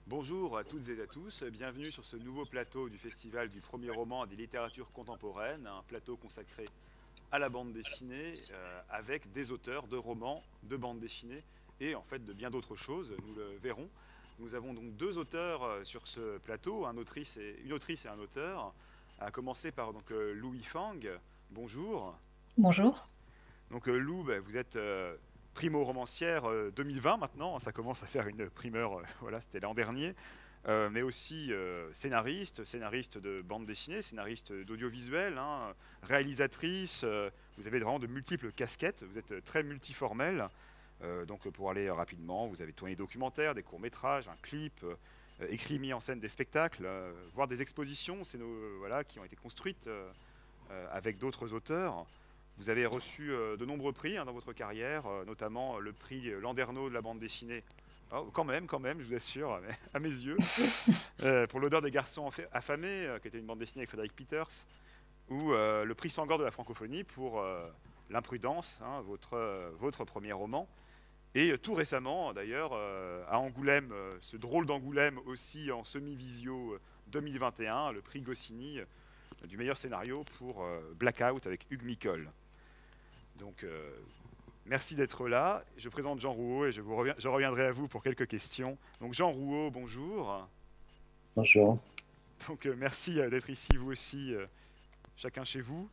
Bonjour à toutes et à tous, bienvenue sur ce nouveau plateau du Festival du premier roman et des littératures contemporaines, un plateau consacré à la bande dessinée avec des auteurs de romans, de bande dessinée et en fait de bien d'autres choses, nous le verrons. Nous avons donc deux auteurs sur ce plateau, une autrice et un auteur, à commencer par Lou Yifang. Bonjour. Bonjour. Donc Lou, vous êtes primo-romancière 2020 maintenant, ça commence à faire une primeur, voilà, c'était l'an dernier, mais aussi scénariste de bande dessinée, scénariste d'audiovisuel, hein, réalisatrice, vous avez vraiment de multiples casquettes, vous êtes très multiformel. Donc pour aller rapidement, vous avez tourné des documentaires, des courts-métrages, un clip, écrit, mis en scène des spectacles, voire des expositions, voilà, qui ont été construites avec d'autres auteurs. Vous avez reçu de nombreux prix dans votre carrière, notamment le prix Landerneau de la bande dessinée. Oh, quand même, je vous assure, à mes yeux. Pour l'odeur des garçons affamés, qui était une bande dessinée avec Frédéric Peters, ou le prix Sangor de la francophonie pour L'Imprudence, hein, votre premier roman. Et tout récemment, d'ailleurs, à Angoulême, ce drôle d'Angoulême aussi en semi-visio 2021, le prix Goscinny du meilleur scénario pour Blackout avec Hugues Micol. Donc, merci d'être là. Je présente Jean Rouault et je reviendrai à vous pour quelques questions. Donc, Jean Rouault, bonjour. Bonjour. Donc, merci d'être ici, vous aussi, chacun chez vous.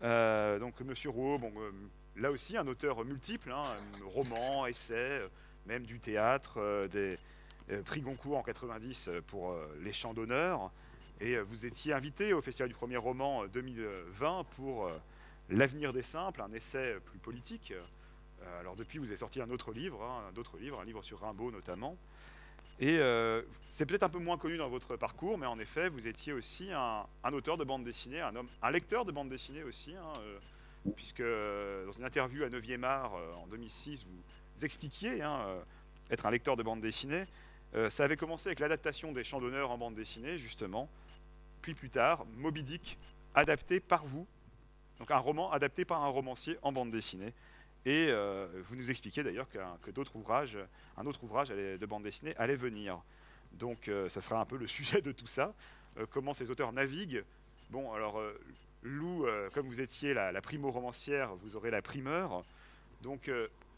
Donc, Monsieur Rouault, là aussi, un auteur multiple, hein, roman, essai, même du théâtre, des prix Goncourt en 90 pour Les Chants d'honneur. Et vous étiez invité au Festival du premier roman 2020 pour L'avenir des simples, un essai plus politique. Alors depuis, vous avez sorti un autre livre, hein, un livre sur Rimbaud notamment. Et c'est peut-être un peu moins connu dans votre parcours, mais en effet, vous étiez aussi un auteur de bande dessinée, un lecteur de bande dessinée aussi, hein, puisque dans une interview à 9e art en 2006, vous expliquiez hein, être un lecteur de bande dessinée. Ça avait commencé avec l'adaptation des Chants d'honneur en bande dessinée, justement, puis plus tard, Moby Dick, adapté par vous, donc un roman adapté par un romancier en bande dessinée. Et vous nous expliquez d'ailleurs que un autre ouvrage de bande dessinée allait venir. Donc ça sera un peu le sujet de tout ça. Comment ces auteurs naviguent. Bon, alors Lou, comme vous étiez la primo-romancière, vous aurez la primeur. Donc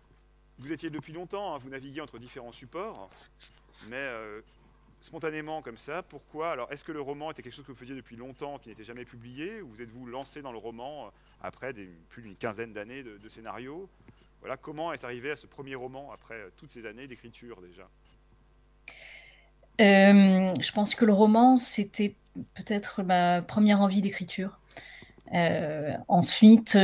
vous étiez depuis longtemps, hein, vous naviguiez entre différents supports, mais spontanément comme ça, pourquoi? Alors, est-ce que le roman était quelque chose que vous faisiez depuis longtemps, qui n'était jamais publié, ou vous êtes-vous lancé dans le roman après plus d'une quinzaine d'années de scénario? Voilà, comment est arrivé à ce premier roman après toutes ces années d'écriture déjà? Je pense que le roman, c'était peut-être ma première envie d'écriture. Ensuite,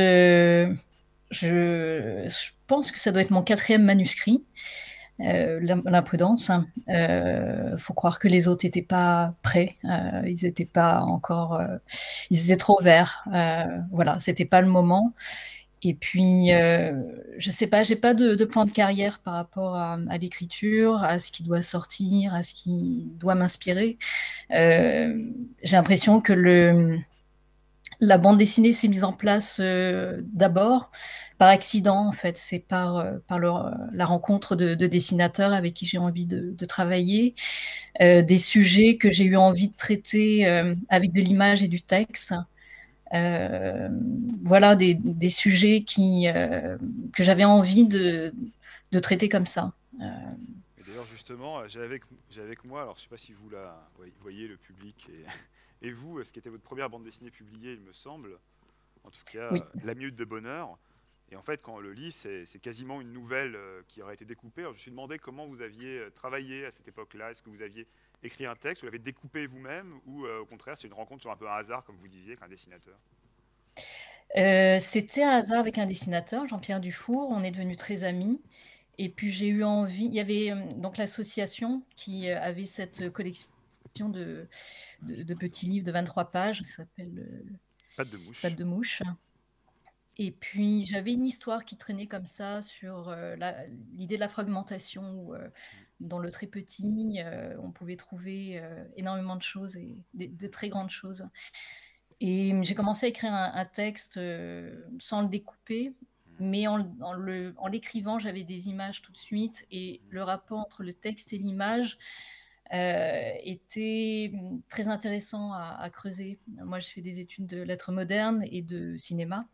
je pense que ça doit être mon quatrième manuscrit, l'imprudence. Faut croire que les autres n'étaient pas prêts, ils n'étaient pas encore, ils étaient trop verts. Voilà, c'était pas le moment. Et puis, je sais pas, j'ai pas de plan de carrière par rapport à l'écriture, à ce qui doit sortir, à ce qui doit m'inspirer. J'ai l'impression que la bande dessinée s'est mise en place d'abord par accident, en fait. C'est par la rencontre de dessinateurs avec qui j'ai envie de travailler, des sujets que j'ai eu envie de traiter avec de l'image et du texte. Euh, voilà des sujets que j'avais envie de traiter comme ça. Euh, Et d'ailleurs, justement, j'ai avec moi, alors je ne sais pas si vous voyez le public et vous, ce qui était votre première bande dessinée publiée, il me semble, en tout cas, oui. La Minute de Bonheur. Et en fait, quand on le lit, c'est quasiment une nouvelle qui aurait été découpée. Alors, je me suis demandé comment vous aviez travaillé à cette époque-là. Est-ce que vous aviez écrit un texte, vous l'avez découpé vous-même, ou au contraire, c'est une rencontre sur un peu un hasard, comme vous disiez, avec un dessinateur? C'était un hasard avec un dessinateur, Jean-Pierre Dufour. On est devenus très amis. Et puis j'ai eu envie. Il y avait donc l'association qui avait cette collection de petits livres de 23 pages, qui s'appelle Patte de Patte mouche. de mouche. Et puis j'avais une histoire qui traînait comme ça sur l'idée de la fragmentation, où dans le très petit, on pouvait trouver énormément de choses et de très grandes choses. Et j'ai commencé à écrire un texte sans le découper, mais en l'écrivant, j'avais des images tout de suite. Et le rapport entre le texte et l'image était très intéressant à creuser. Moi, je fais des études de lettres modernes et de cinéma.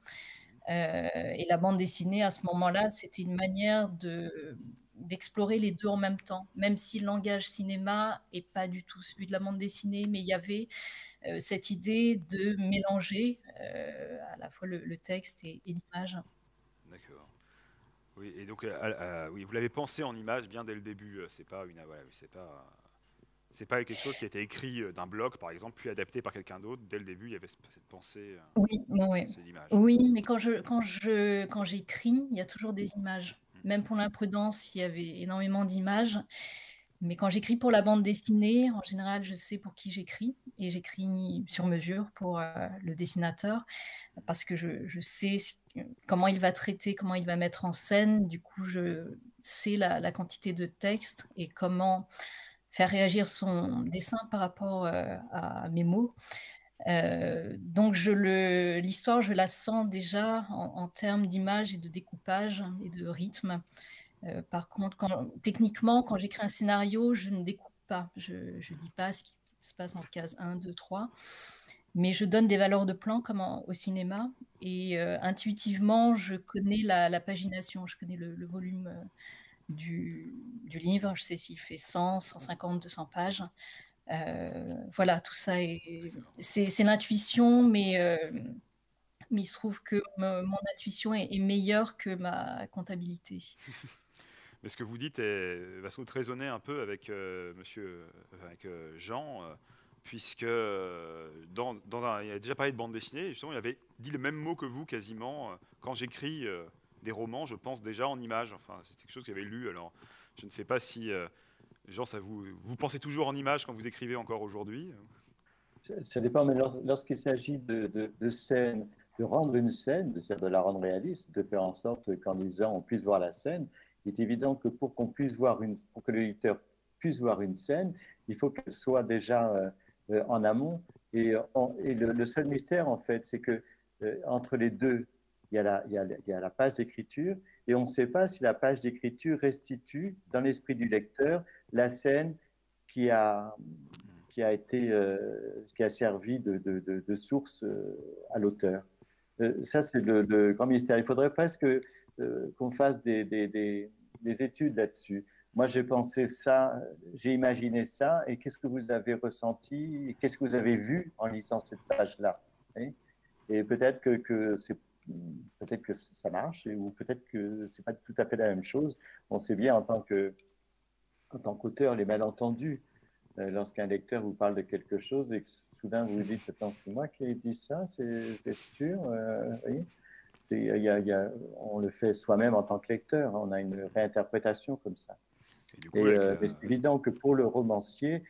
Et la bande dessinée, à ce moment-là, c'était une manière d'explorer les deux en même temps. Même si le langage cinéma est pas du tout celui de la bande dessinée, mais il y avait cette idée de mélanger à la fois le texte et l'image. D'accord. Oui, et donc, oui, vous l'avez pensé en image bien dès le début. C'est pas une, voilà, oui, c'est pas quelque chose qui a été écrit d'un bloc, par exemple, puis adapté par quelqu'un d'autre. Dès le début, il y avait cette pensée, Oui, ouais. c'est l'image. Oui, mais quand j'écris, il y a toujours des images. Mm. Même pour l'imprudence, il y avait énormément d'images. Mais quand j'écris pour la bande dessinée, en général, je sais pour qui j'écris et j'écris sur mesure pour le dessinateur parce que je sais comment il va traiter, comment il va mettre en scène. Du coup, je sais la quantité de texte et comment faire réagir son dessin par rapport à mes mots. Donc l'histoire, je la sens déjà en termes d'image et de découpage et de rythme. Par contre, techniquement, quand j'écris un scénario, je ne découpe pas. Je ne dis pas ce qui se passe en case 1, 2, 3, mais je donne des valeurs de plan comme au cinéma. Et intuitivement, je connais la pagination, je connais le volume du livre. Je sais s'il fait 100, 150, 200 pages. Voilà, tout ça, c'est l'intuition, mais il se trouve que mon intuition est meilleure que ma comptabilité. Mais ce que vous dites va sans doute résonner un peu avec avec Jean, puisque il a déjà parlé de bande dessinée, et justement, il avait dit le même mot que vous quasiment. Quand j'écris des romans, je pense déjà en images. Enfin, c'est quelque chose que j'avais lu. Alors, je ne sais pas si Jean, vous pensez toujours en images quand vous écrivez encore aujourd'hui? Ça dépend, mais lorsqu'il s'agit de scène, de rendre une scène, de la rendre réaliste, de faire en sorte qu'en lisant, on puisse voir la scène, il est évident que pour que le lecteur puisse voir une scène, il faut qu'elle soit déjà en amont. Et le seul mystère, en fait, c'est que entre les deux, il y a la page d'écriture, et on ne sait pas si la page d'écriture restitue dans l'esprit du lecteur la scène qui a, qui a été, qui a servi de source à l'auteur. Ça, c'est le grand mystère. Il faudrait presque qu'on fasse des études là-dessus. Moi, j'ai pensé ça, j'ai imaginé ça, et qu'est-ce que vous avez ressenti, qu'est-ce que vous avez vu en lisant cette page-là? Et peut-être que ça marche, ou peut-être que c'est pas tout à fait la même chose. On sait bien en tant qu'auteur, les malentendus, lorsqu'un lecteur vous parle de quelque chose et que soudain vous vous dites, attends, c'est moi qui ai dit ça, c'est sûr, oui. On le fait soi-même en tant que lecteur, on a une réinterprétation comme ça. Et du coup, avec Mais c'est évident que pour le romancier,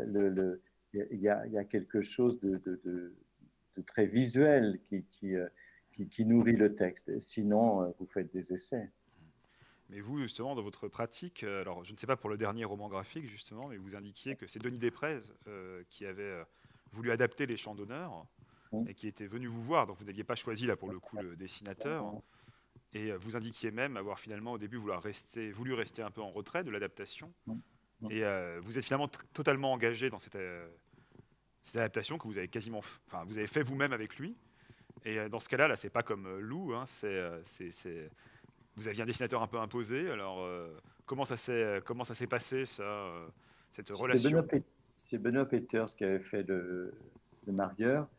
il y a quelque chose de très visuel qui nourrit le texte. Sinon, vous faites des essais. Mais vous, justement, dans votre pratique, alors je ne sais pas pour le dernier roman graphique, justement, mais vous indiquiez que c'est Denis Desprez qui avait voulu adapter Les Chants d'honneur Mm. et qui était venu vous voir. Donc vous n'aviez pas choisi, là, pour le coup, le dessinateur. Et vous indiquiez même avoir finalement, au début, voulu rester un peu en retrait de l'adaptation. Mm. Mm. Et vous êtes finalement totalement engagé dans cette adaptation que vous avez enfin, vous avez fait vous-même avec lui. Et dans ce cas-là, là, c'est pas comme Lou, hein, vous aviez un dessinateur un peu imposé, alors comment ça s'est passé, ça, cette C'est relation? C'est Benoît Peters qui avait fait le Marieur.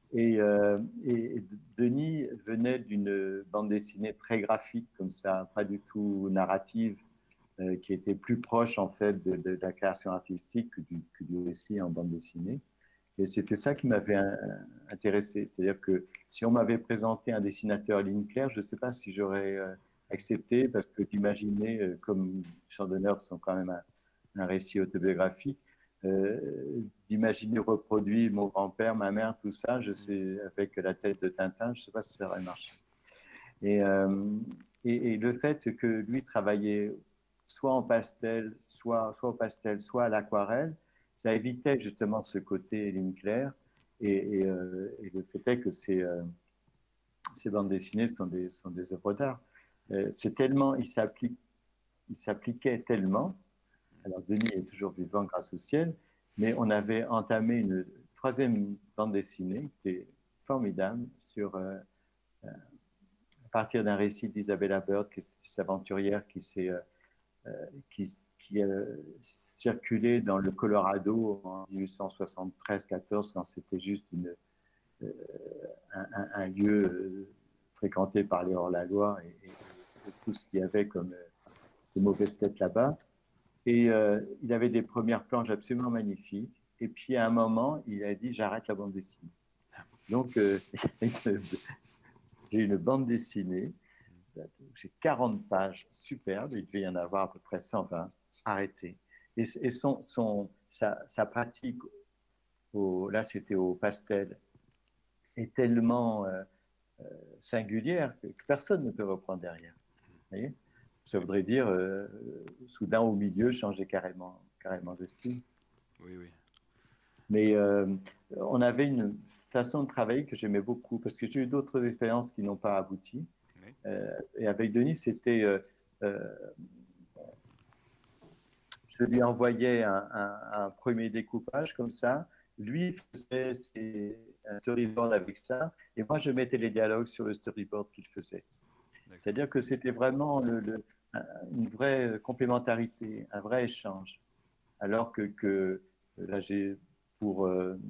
Et Denis venait d'une bande dessinée très graphique, comme ça, pas du tout narrative, qui était plus proche en fait de la création artistique que du récit en bande dessinée. Et c'était ça qui m'avait intéressé. C'est-à-dire que si on m'avait présenté un dessinateur à ligne claire, je ne sais pas si j'aurais accepté, parce que d'imaginer, comme Chants d'honneur sont quand même un récit autobiographique, d'imaginer reproduire mon grand-père, ma mère, tout ça, je sais, avec la tête de Tintin, je ne sais pas si ça aurait marché. Et, euh, et le fait que lui travaillait soit en pastel, soit au pastel, soit à l'aquarelle, ça évitait justement ce côté ligne claire. Et le fait est que ces bandes dessinées sont des œuvres d'art. C'est tellement, il s'appliquait tellement Alors, Denis est toujours vivant grâce au ciel, mais on avait entamé une troisième bande dessinée qui était formidable à partir d'un récit d'Isabella Bird, qui est cette aventurière qui, qui circulait dans le Colorado en 1873-14, quand c'était juste un lieu fréquenté par les hors-la-loi et tout ce qu'il y avait comme de mauvaises têtes là-bas. Et il avait des premières planches absolument magnifiques. Et puis à un moment, il a dit j'arrête la bande dessinée. Donc j'ai une bande dessinée, j'ai 40 pages superbes, il devait y en avoir à peu près 120, arrêtées. Et sa pratique, là c'était au pastel, est tellement singulière que personne ne peut reprendre derrière. Vous voyez, ça voudrait dire soudain au milieu changer carrément de style. Oui, oui. Mais on avait une façon de travailler que j'aimais beaucoup parce que j'ai eu d'autres expériences qui n'ont pas abouti. Oui. Et avec Denis, c'était je lui envoyais un premier découpage comme ça. Lui faisait un storyboard avec ça, et moi je mettais les dialogues sur le storyboard qu'il faisait. C'est-à-dire que c'était vraiment une vraie complémentarité, un vrai échange. Alors que là, j'ai pour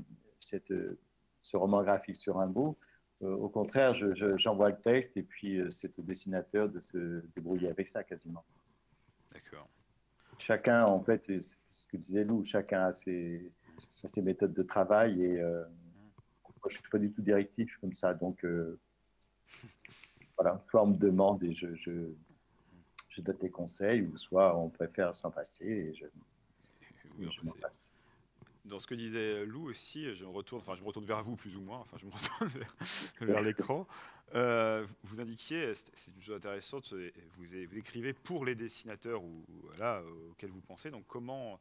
ce roman graphique sur Rimbaud, au contraire, j'envoie le texte et puis c'est au dessinateur de se débrouiller avec ça quasiment. D'accord. Chacun, en fait, ce que disait Lou, chacun a ses méthodes de travail et moi, je ne suis pas du tout directif comme ça. Donc, voilà, soit on me demande et je donne des conseils, ou soit on préfère s'en passer et je m'en passe. Dans ce que disait Lou aussi, je me retourne vers vous plus ou moins, enfin je me retourne vers l'écran. Vous indiquiez, c'est une chose intéressante, vous écrivez pour les dessinateurs auxquels vous pensez. Donc comment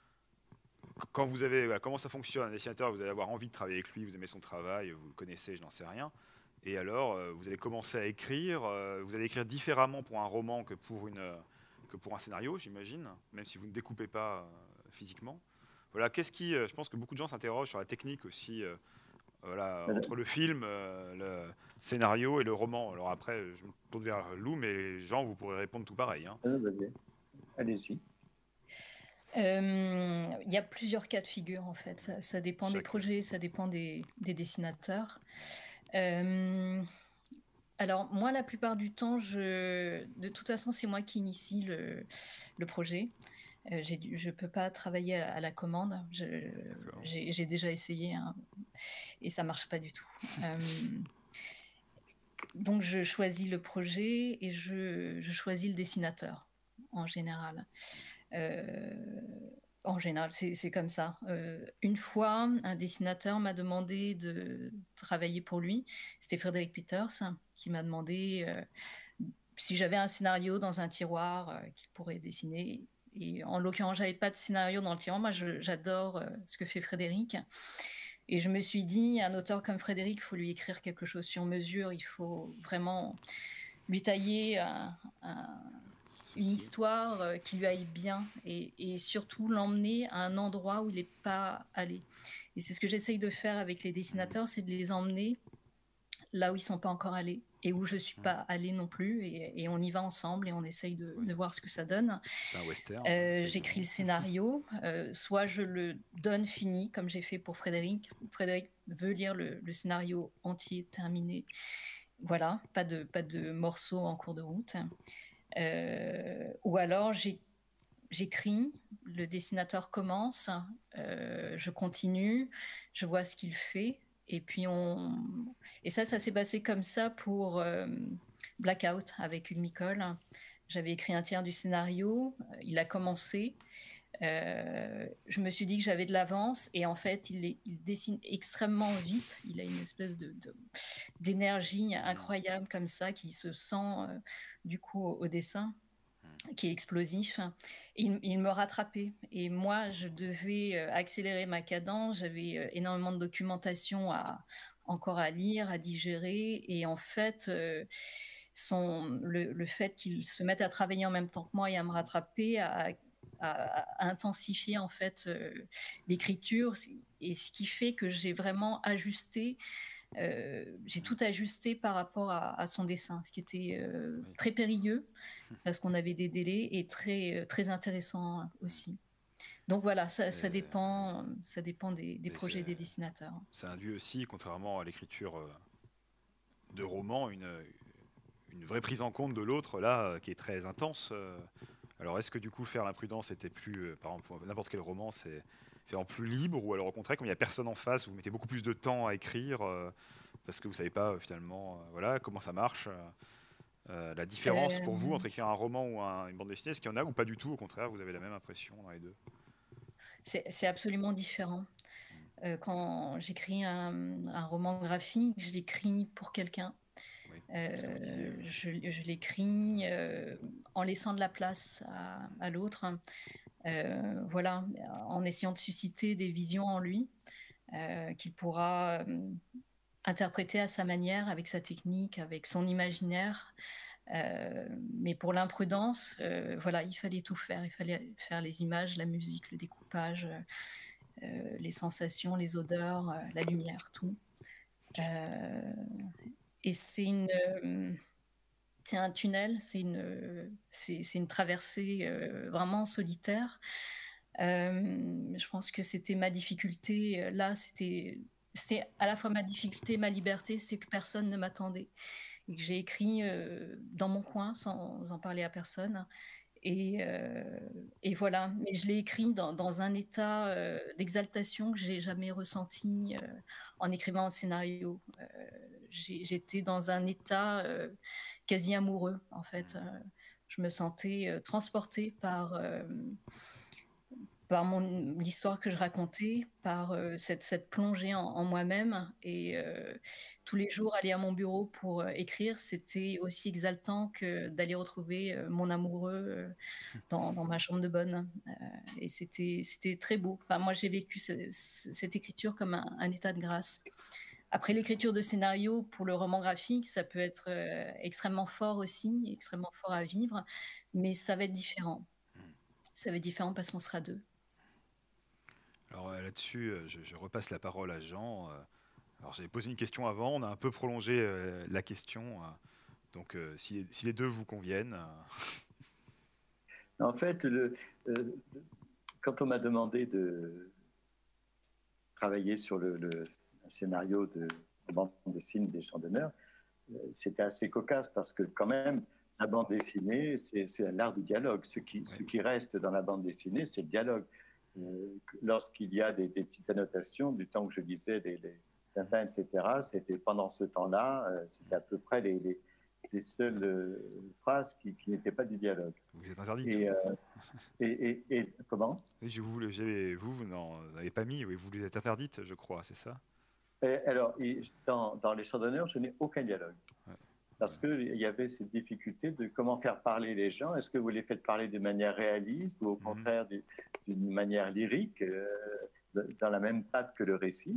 ça fonctionne? Un dessinateur, vous allez avoir envie de travailler avec lui, vous aimez son travail, vous le connaissez, je n'en sais rien. Et alors, vous allez commencer à écrire. Vous allez écrire différemment pour un roman que pour un scénario, j'imagine, même si vous ne découpez pas physiquement. Voilà, je pense que beaucoup de gens s'interrogent sur la technique aussi, entre le film, le scénario et le roman. Alors après, je me tourne vers Lou, mais Jean, vous pourrez répondre tout pareil. Hein. Allez-y. Il y a plusieurs cas de figure en fait. Ça dépend des projets, ça dépend des dessinateurs. Alors moi, la plupart du temps, de toute façon, c'est moi qui initie le projet. Je peux pas travailler à la commande. J'ai déjà essayé hein, et ça marche pas du tout. Donc je choisis le projet et je choisis le dessinateur en général. En général, c'est comme ça. Une fois, un dessinateur m'a demandé de travailler pour lui. C'était Frédéric Peters qui m'a demandé si j'avais un scénario dans un tiroir qu'il pourrait dessiner. Et en l'occurrence, j'avais pas de scénario dans le tiroir. Moi, j'adore ce que fait Frédéric. Et je me suis dit, un auteur comme Frédéric, il faut lui écrire quelque chose sur mesure. Il faut vraiment lui tailler une histoire qui lui aille bien et surtout l'emmener à un endroit où il n'est pas allé. Et c'est ce que j'essaye de faire avec les dessinateurs, c'est de les emmener là où ils ne sont pas encore allés et où je ne suis pas allée non plus. Et on y va ensemble et on essaye de voir ce que ça donne. C'est un western. J'écris le scénario, soit je le donne fini, comme j'ai fait pour Frédéric. Frédéric veut lire le scénario entier, terminé. Voilà, pas de morceaux en cours de route. Ou alors j'écris, le dessinateur commence, je continue, je vois ce qu'il fait, et puis et ça s'est passé comme ça pour Blackout avec Hugues Micol. J'avais écrit un tiers du scénario, il a commencé. Je me suis dit que j'avais de l'avance et en fait il dessine extrêmement vite, il a une espèce d'énergie incroyable comme ça qui se sent du coup au dessin, qui est explosif. Il me rattrapait et moi je devais accélérer ma cadence, j'avais énormément de documentation encore à lire, à digérer et en fait le fait qu'il se mette à travailler en même temps que moi et à me rattraper à intensifier en fait l'écriture, et ce qui fait que j'ai vraiment ajusté, j'ai tout ajusté par rapport à son dessin, ce qui était Oui. très périlleux parce qu'on avait des délais, et très intéressant aussi. Donc voilà, ça dépend des Et projets des dessinateurs. ça induit aussi, contrairement à l'écriture de roman, une vraie prise en compte de l'autre, là, qui est très intense. Alors, est-ce que du coup, faire l'imprudence était plus, par exemple, pour n'importe quel roman, c'est faire en plus libre, ou alors au contraire, comme il n'y a personne en face, vous mettez beaucoup plus de temps à écrire, parce que vous savez pas finalement, voilà, comment ça marche. La différence pour vous Euh, entre écrire un roman ou une bande dessinée, est-ce qu'il y en a ou pas du tout? Au contraire, vous avez la même impression dans les deux? c'est absolument différent. Quand j'écris un roman graphique, je l'écris pour quelqu'un. Oui, c'est ce que vous disiez. Oui. Je l'écris en laissant de la place à l'autre. Voilà, en essayant de susciter des visions en lui qu'il pourra interpréter à sa manière, avec sa technique, avec son imaginaire. Mais pour l'imprudence, voilà, il fallait tout faire. Il fallait faire les images, la musique, le découpage, les sensations, les odeurs, la lumière, tout. Euh, et c'est un tunnel, c'est une traversée vraiment solitaire. Je pense que c'était ma difficulté. Là, c'était à la fois ma difficulté et ma liberté, c'est que personne ne m'attendait. Et que j'ai écrit dans mon coin sans en parler à personne. Et voilà, mais je l'ai écrit dans un état d'exaltation que j'ai jamais ressenti en écrivant un scénario. J'étais dans un état quasi amoureux, en fait. Je me sentais transportée par l'histoire que je racontais, par cette plongée en moi-même. Et tous les jours, aller à mon bureau pour écrire, c'était aussi exaltant que d'aller retrouver mon amoureux dans ma chambre de bonne. Et c'était très beau. Enfin, moi, j'ai vécu cette écriture comme un état de grâce. Après, l'écriture de scénario pour le roman graphique, ça peut être extrêmement fort aussi, extrêmement fort à vivre, mais ça va être différent. Ça va être différent parce qu'on sera deux. Alors là-dessus, je repasse la parole à Jean. Alors j'avais posé une question avant, on a un peu prolongé la question. Donc si les deux vous conviennent. En fait, quand on m'a demandé de travailler sur le scénario de bande dessinée des Champs d'honneur, c'était assez cocasse parce que quand même, la bande dessinée, c'est l'art du dialogue. Ce qui reste dans la bande dessinée, c'est le dialogue. Lorsqu'il y a des petites annotations du temps que je lisais les Tintin, etc., c'était pendant ce temps-là, c'était à peu près les seules phrases qui n'étaient pas du dialogue. Vous êtes interdite. Et comment? Oui, vous n'en avez pas mis, oui, vous les êtes interdite, je crois, c'est ça? Alors, dans les Champs d'honneur, je n'ai aucun dialogue. Ouais. Parce qu'il y avait cette difficulté de comment faire parler les gens. Est-ce que vous les faites parler de manière réaliste ou au contraire d'une manière lyrique, dans la même patte que le récit?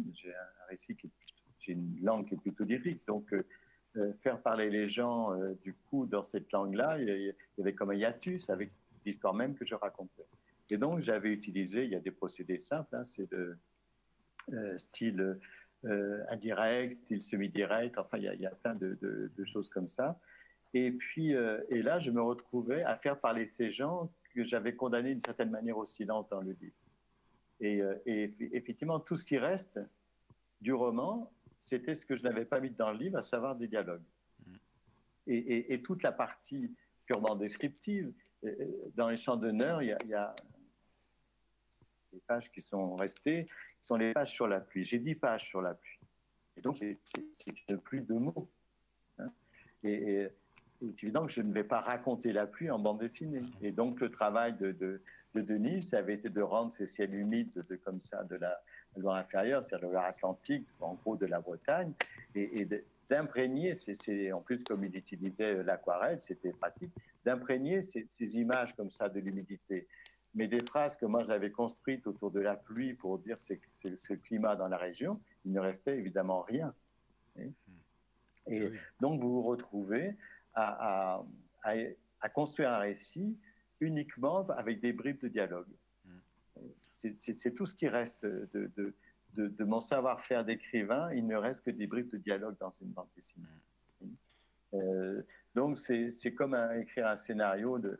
J'ai une langue qui est plutôt lyrique. Donc, faire parler les gens, du coup, dans cette langue-là, il y avait comme un hiatus avec l'histoire même que je racontais. Et donc, j'avais utilisé, il y a des procédés simples, hein, c'est de style indirect, style semi-direct, enfin, il y a plein de choses comme ça. Et puis, et là, je me retrouvais à faire parler ces gens que j'avais condamnés d'une certaine manière au silence dans le livre. Et effectivement, tout ce qui reste du roman, c'était ce que je n'avais pas mis dans le livre, à savoir des dialogues. Et toute la partie purement descriptive, dans les Champs d'honneur, il y a les pages qui sont restées, qui sont les pages sur la pluie. J'ai 10 pages sur la pluie. Et donc, c'est une pluie de mots. Hein. Et il est évident que je ne vais pas raconter la pluie en bande dessinée. Et donc, le travail de Denis, ça avait été de rendre ces ciels humides comme ça de la Loire inférieure, c'est-à-dire de la Loire Atlantique, en gros de la Bretagne, et d'imprégner, en plus comme il utilisait l'aquarelle, c'était pratique, d'imprégner ces images comme ça de l'humidité. Mais des phrases que moi j'avais construites autour de la pluie pour dire c'est le climat dans la région, il ne restait évidemment rien. Et donc vous vous retrouvez à construire un récit uniquement avec des bribes de dialogue. C'est tout ce qui reste de mon savoir-faire d'écrivain. Il ne reste que des bribes de dialogue dans une bande dessinée. Donc c'est comme écrire un scénario de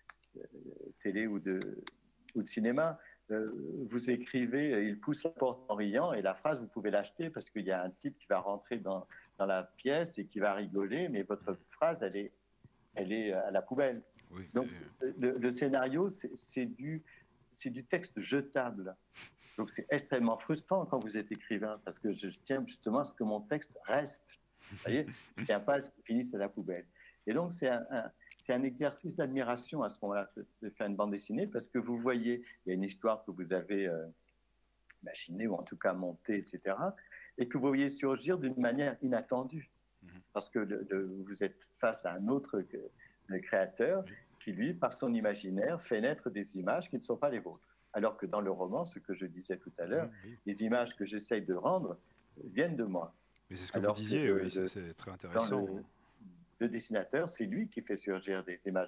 télé ou de cinéma. Vous écrivez, il pousse la porte en riant, et la phrase, vous pouvez l'acheter parce qu'il y a un type qui va rentrer dans la pièce et qui va rigoler, mais votre phrase, elle est à la poubelle. Oui, donc le scénario, c'est du texte jetable. Donc c'est extrêmement frustrant quand vous êtes écrivain, parce que je tiens justement à ce que mon texte reste. Vous voyez, je ne tiens pas à ce qu'il finisse à la poubelle. Et donc c'est un exercice d'admiration à ce moment-là de faire une bande dessinée, parce que vous voyez, il y a une histoire que vous avez imaginée, ou en tout cas montée, etc., et que vous voyez surgir d'une manière inattendue, parce que vous êtes face à un autre créateur qui, lui, par son imaginaire, fait naître des images qui ne sont pas les vôtres. Alors que dans le roman, ce que je disais tout à l'heure, les images que j'essaye de rendre viennent de moi. Mais c'est ce que vous disiez, oui, c'est très intéressant. Le dessinateur, c'est lui qui fait surgir des images.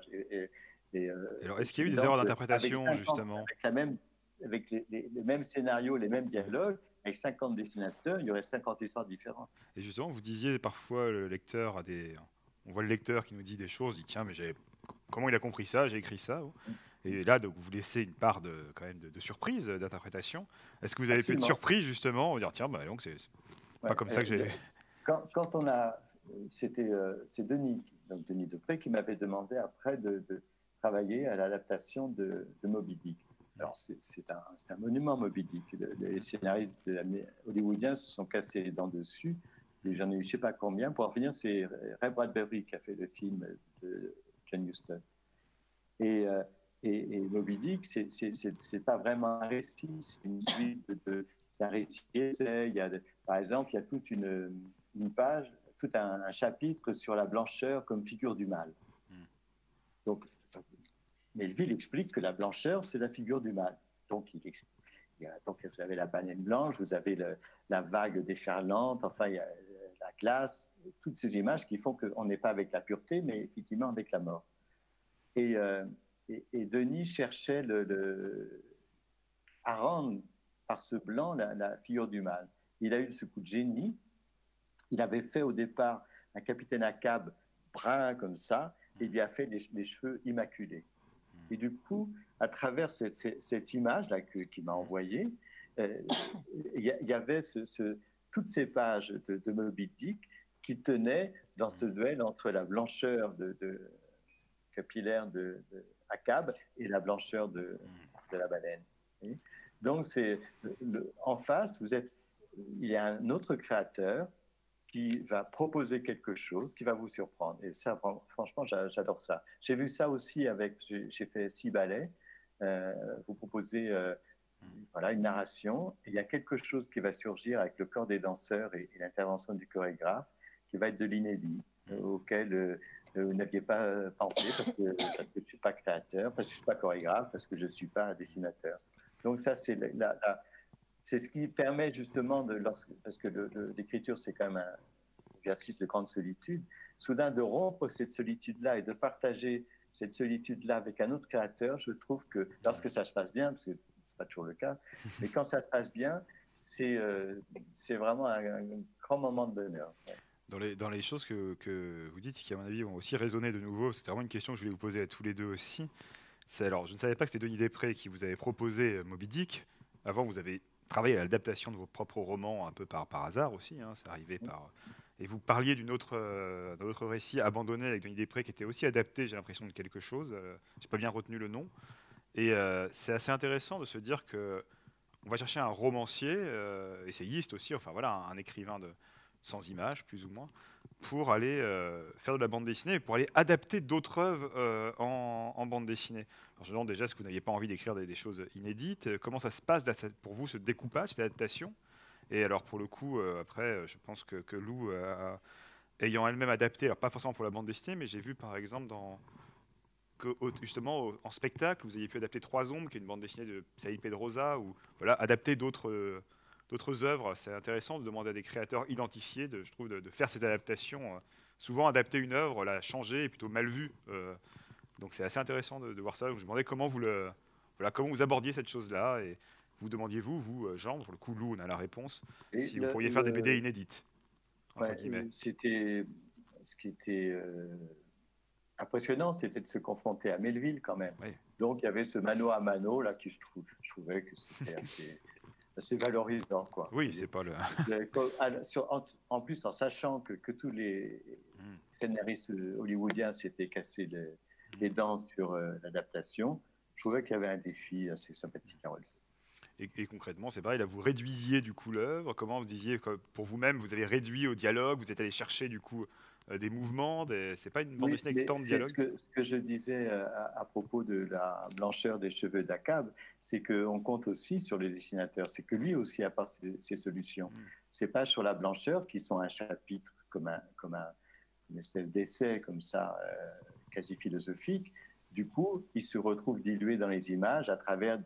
Alors, est-ce qu'il y a eu des erreurs d'interprétation, justement, avec les mêmes scénarios, les mêmes dialogues, avec 50 dessinateurs, il y aurait 50 histoires différentes. Et justement, vous disiez parfois, le lecteur on voit le lecteur qui nous dit des choses, il dit tiens, mais comment il a compris ça, j'ai écrit ça. Et là, donc, vous laissez une part quand même de surprise, d'interprétation. Est-ce que vous avez pu être surpris, justement, de dire tiens, donc c'est pas comme ça que j'ai... Quand on a... c'est Denis Depré qui m'avait demandé après de travailler à l'adaptation de Moby Dick. Alors c'est un monument, Moby Dick. Les scénaristes hollywoodiens se sont cassés les dents dessus. J'en ai eu je ne sais pas combien. Pour en finir, c'est Ray Bradbury qui a fait le film de John Huston. Et Moby Dick, c'est pas vraiment un récit, c'est une suite d'un récit essai. Par exemple, il y a toute une page, tout un chapitre sur la blancheur comme figure du mal. Donc, Melville explique que la blancheur, c'est la figure du mal. Donc, vous avez la baleine blanche, vous avez la vague déferlante, enfin, il y a la glace, toutes ces images qui font qu'on n'est pas avec la pureté, mais effectivement avec la mort. Et Denis cherchait à rendre par ce blanc la figure du mal. Il a eu ce coup de génie. Il avait fait au départ un capitaine Ahab brun comme ça, et il lui a fait les cheveux immaculés. Et du coup, à travers cette image-là qu'il m'a envoyée, il y avait toutes ces pages de Moby Dick qui tenaient dans ce duel entre la blancheur capillaire de Ahab et la blancheur de la baleine. Donc, en face, il y a un autre créateur qui va proposer quelque chose qui va vous surprendre. Et ça, franchement, j'adore ça. J'ai vu ça aussi j'ai fait 6 ballets. Vous proposez une narration. Et il y a quelque chose qui va surgir avec le corps des danseurs et l'intervention du chorégraphe qui va être de l'inédit, auquel vous n'aviez pas pensé parce que je ne suis pas créateur, parce que je ne suis pas chorégraphe, parce que je ne suis pas dessinateur. Donc ça, c'est ce qui permet justement, parce que l'écriture, c'est quand même un exercice de grande solitude, soudain de rompre cette solitude-là et de partager cette solitude-là avec un autre créateur. Je trouve que lorsque ça se passe bien, parce que ce n'est pas toujours le cas, mais quand ça se passe bien, c'est vraiment un grand moment de bonheur. Ouais. Dans les choses que vous dites, qui à mon avis vont aussi résonner de nouveau, c'était vraiment une question que je voulais vous poser à tous les deux aussi. Alors, je ne savais pas que c'était Denis Depré qui vous avait proposé Moby Dick. Avant, vous avez travaillé à l'adaptation de vos propres romans un peu par hasard aussi, hein, c'est arrivé par... Et vous parliez d'un autre récit abandonné avec Denis Depré qui était aussi adapté, j'ai l'impression, de quelque chose. Je n'ai pas bien retenu le nom. Et c'est assez intéressant de se dire qu'on va chercher un romancier, essayiste aussi, enfin voilà, un écrivain sans images, plus ou moins, pour aller faire de la bande dessinée, pour aller adapter d'autres œuvres en bande dessinée. Alors, je me demande déjà, est-ce que vous n'aviez pas envie d'écrire des choses inédites? Comment ça se passe pour vous, ce découpage, cette adaptation? Et alors, pour le coup, après, je pense que Lou, ayant elle-même adapté, alors pas forcément pour la bande dessinée, mais j'ai vu par exemple justement en spectacle, vous ayez pu adapter 3 ombres, qui est une bande dessinée de Saïd Pedrosa, ou voilà, adapter d'autres œuvres. C'est intéressant de demander à des créateurs identifiés, je trouve, de faire ces adaptations. Souvent, adapter une œuvre, la changer est plutôt mal vu Donc c'est assez intéressant de voir ça. Donc, je me demandais comment comment vous abordiez cette chose-là, et vous demandiez vous, Jean, pour le coup, Lou, on a la réponse, Et si vous pourriez faire des BD inédites, entre ouais, guillemets. ce qui était impressionnant, c'était de se confronter à Melville quand même. Oui. Donc il y avait ce mano à mano là qui je trouvais que c'était assez valorisant, quoi. Oui, c'est pas le. En plus, en sachant que tous les scénaristes hollywoodiens s'étaient cassés les dents sur l'adaptation, je trouvais qu'il y avait un défi assez sympathique à relever. Et concrètement, c'est pareil, là, vous réduisiez du coup l'œuvre. Comment vous disiez que pour vous-même, vous avez réduit au dialogue, vous êtes allé chercher du coup des mouvements, c'est pas une bande dessinée avec tant de dialogue. Ce que je disais à propos de la blancheur des cheveux d'Akab, c'est qu'on compte aussi sur le dessinateur. C'est que lui aussi apporte ses solutions. C'est pas sur la blancheur qui sont un chapitre comme une espèce d'essai comme ça, quasi philosophique. Du coup, il se retrouve dilué dans les images à travers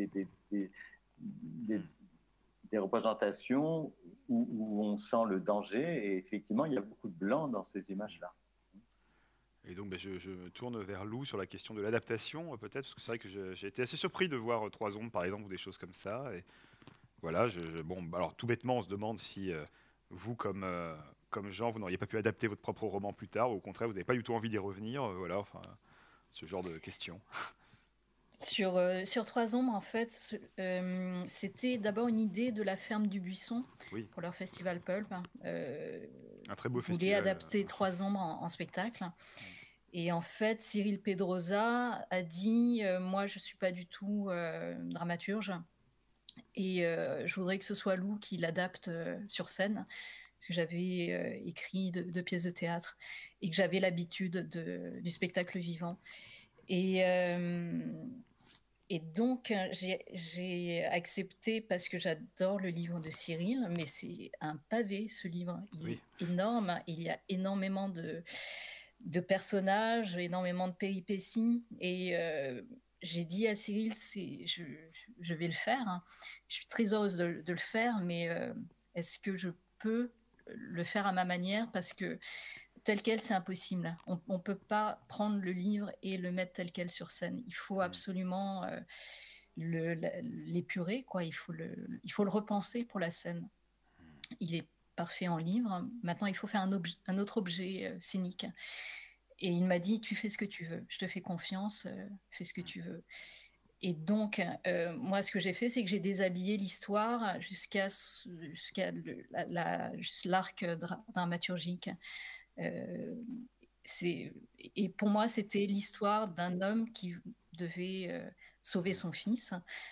des représentations où on sent le danger, et effectivement, il y a beaucoup de blanc dans ces images-là. Et donc, je me tourne vers Lou sur la question de l'adaptation, peut-être, parce que c'est vrai que j'ai été assez surpris de voir Trois Ombres, par exemple, ou des choses comme ça. Et voilà, bon, alors tout bêtement, on se demande si vous, comme Jean, vous n'auriez pas pu adapter votre propre roman plus tard, ou au contraire, vous n'avez pas du tout envie d'y revenir, voilà, enfin, ce genre de questions. Sur Trois Ombres, en fait, c'était d'abord une idée de la Ferme du Buisson pour leur festival Pulp. Un très beau festival. Voulait adapter Trois Ombres en spectacle. Et en fait, Cyril Pedrosa a dit moi, je ne suis pas du tout dramaturge, et je voudrais que ce soit Lou qui l'adapte sur scène, parce que j'avais écrit deux pièces de théâtre et que j'avais l'habitude du spectacle vivant. Et donc, j'ai accepté parce que j'adore le livre de Cyril, mais c'est un pavé, ce livre. Il est énorme. Il y a énormément de personnages, énormément de péripéties. Et j'ai dit à Cyril, je vais le faire. Hein. Je suis très heureuse de le faire, mais est-ce que je peux le faire à ma manière? Parce que tel quel, c'est impossible. On ne peut pas prendre le livre et le mettre tel quel sur scène. Il faut absolument l'épurer, quoi. Il faut le repenser pour la scène. Il est parfait en livre. Maintenant, il faut faire un autre objet scénique. Et il m'a dit, tu fais ce que tu veux. Je te fais confiance, fais ce que tu veux. Et donc, moi, ce que j'ai fait, c'est que j'ai déshabillé l'histoire jusqu'à l'arc dramaturgique. Et pour moi, c'était l'histoire d'un homme qui devait sauver son fils.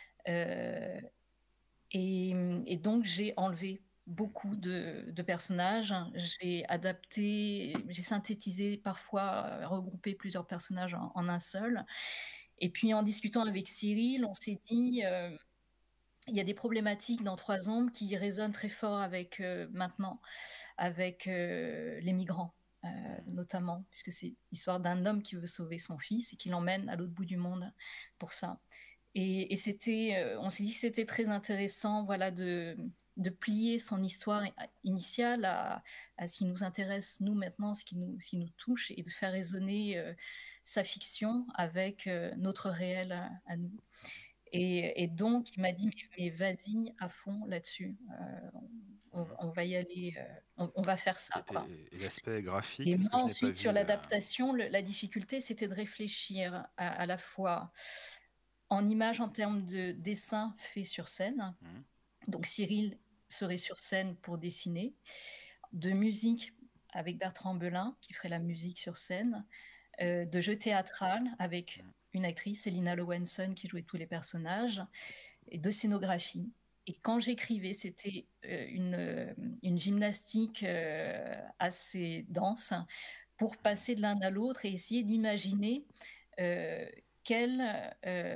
Et donc, j'ai enlevé beaucoup de personnages. J'ai adapté, j'ai synthétisé, parfois regroupé plusieurs personnages en un seul. Et puis, en discutant avec Cyril, on s'est dit... il y a des problématiques dans Trois Ombres qui résonnent très fort maintenant avec les migrants, notamment, puisque c'est l'histoire d'un homme qui veut sauver son fils et qui l'emmène à l'autre bout du monde pour ça. Et on s'est dit que c'était très intéressant, voilà, de plier son histoire initiale à ce qui nous intéresse, nous, maintenant, ce qui nous touche, et de faire résonner sa fiction avec notre réel à nous. Et donc, il m'a dit, mais vas-y à fond là-dessus. On va y aller, on va faire ça, quoi. Et l'aspect graphique, Et parce moi, que je n'ai pas ensuite, vu sur l'adaptation, la difficulté, c'était de réfléchir à la fois en images, en termes de dessin fait sur scène. Donc, Cyril serait sur scène pour dessiner. De musique avec Bertrand Belin, qui ferait la musique sur scène. De jeu théâtral avec une actrice, Elina Lowenson, qui jouait tous les personnages, et de scénographie. Et quand j'écrivais, c'était une gymnastique assez dense pour passer de l'un à l'autre et essayer d'imaginer quel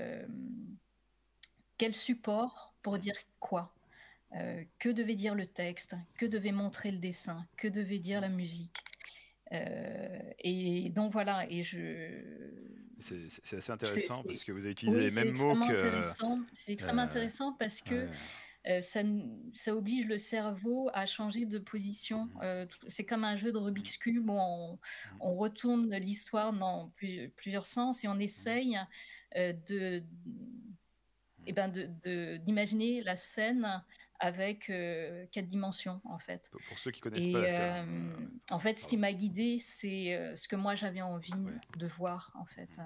support pour dire quoi. Que devait dire le texte, que devait montrer le dessin, que devait dire la musique. Et donc voilà, c'est assez intéressant parce que vous avez utilisé les mêmes mots c'est extrêmement intéressant parce que ça oblige le cerveau à changer de position. C'est comme un jeu de Rubik's Cube où on retourne l'histoire dans plusieurs sens et on essaye d'imaginer la scène avec 4 dimensions, en fait. Pour ceux qui connaissent pas Et l'affaire. en fait, ce qui Pardon. m'a guidée, c'est ce que moi j'avais envie Ouais. de voir, en fait.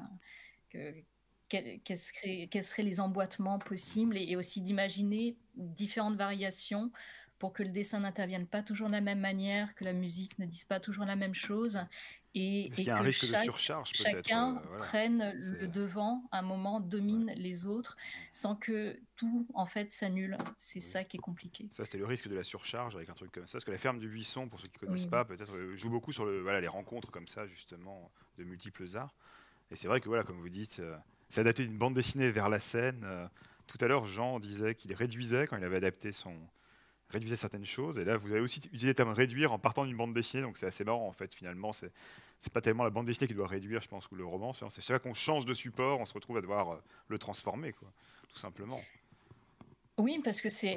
Quels seraient les emboîtements possibles et aussi d'imaginer différentes variations pour que le dessin n'intervienne pas toujours de la même manière, que la musique ne dise pas toujours la même chose Parce et qu'il y a un que risque de surcharge peut-être. chacun Voilà. prenne le devant, un moment domine les autres sans que tout, en fait, s'annule. C'est ça qui est compliqué. Ça, c'était le risque de la surcharge avec un truc comme ça. Parce que la ferme du Buisson, pour ceux qui ne connaissent Oui. pas, peut-être joue beaucoup sur les rencontres comme ça, justement, de multiples arts. Et c'est vrai que, voilà, comme vous dites, c'est adapté d'une bande dessinée vers la scène. Tout à l'heure, Jean disait qu'il réduisait quand il avait adapté réduisait certaines choses. Et là, vous avez aussi utilisé le terme réduire en partant d'une bande dessinée. Donc c'est assez marrant, en fait, finalement. C'est pas tellement la bande dessinée qui doit réduire, je pense, ou le roman. C'est chaque fois qu'on change de support, on se retrouve à devoir le transformer, quoi, tout simplement. Oui, parce que c'est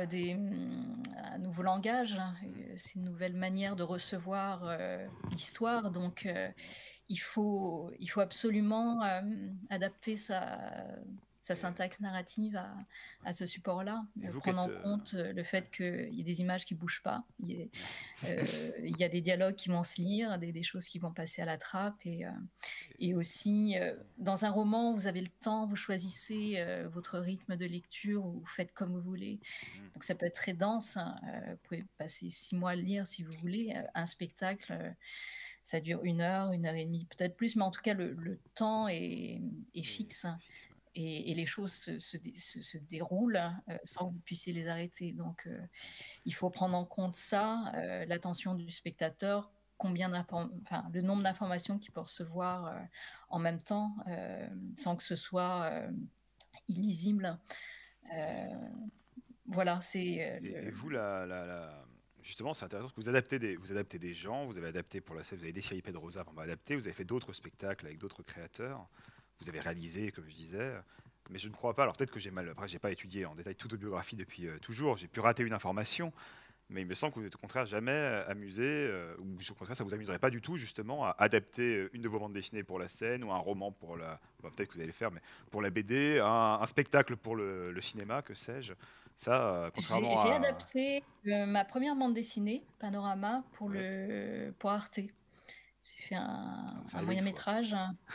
un nouveau langage, c'est une nouvelle manière de recevoir l'histoire. Donc, il faut absolument adapter sa syntaxe narrative à ce support-là, prendre en compte le fait qu'il y ait des images qui ne bougent pas, il y a des dialogues qui vont se lire, des choses qui vont passer à la trappe. Et aussi, dans un roman, vous avez le temps, vous choisissez votre rythme de lecture, vous faites comme vous voulez. Donc ça peut être très dense, hein. Vous pouvez passer 6 mois à le lire si vous voulez. Un spectacle, ça dure 1 heure, 1 heure et demie, peut-être plus, mais en tout cas, le temps est fixe. Et les choses se déroulent sans que vous puissiez les arrêter. Donc, il faut prendre en compte ça, l'attention du spectateur, le nombre d'informations qu'il peut recevoir en même temps, sans que ce soit illisible. Voilà, c'est... Et vous, justement, c'est intéressant parce que vous adaptez des gens, vous avez adapté pour la scène, vous avez déchiré Pedrosa pour m'adapter, vous avez fait d'autres spectacles avec d'autres créateurs, vous avez réalisé, comme je disais, mais je ne crois pas, alors peut-être que j'ai mal, après j'ai pas étudié en détail toute votre biographie depuis toujours, j'ai pu rater une information, mais il me semble que vous n'êtes au contraire jamais amusé, ou au contraire ça vous amuserait pas du tout justement à adapter une de vos bandes dessinées pour la scène, ou un roman pour peut-être que vous allez le faire, mais pour la BD, un spectacle pour le cinéma, que sais-je. Ça, contrairement J'ai à... adapté ma première bande dessinée, Panorama, pour Arte. J'ai fait un moyen métrage.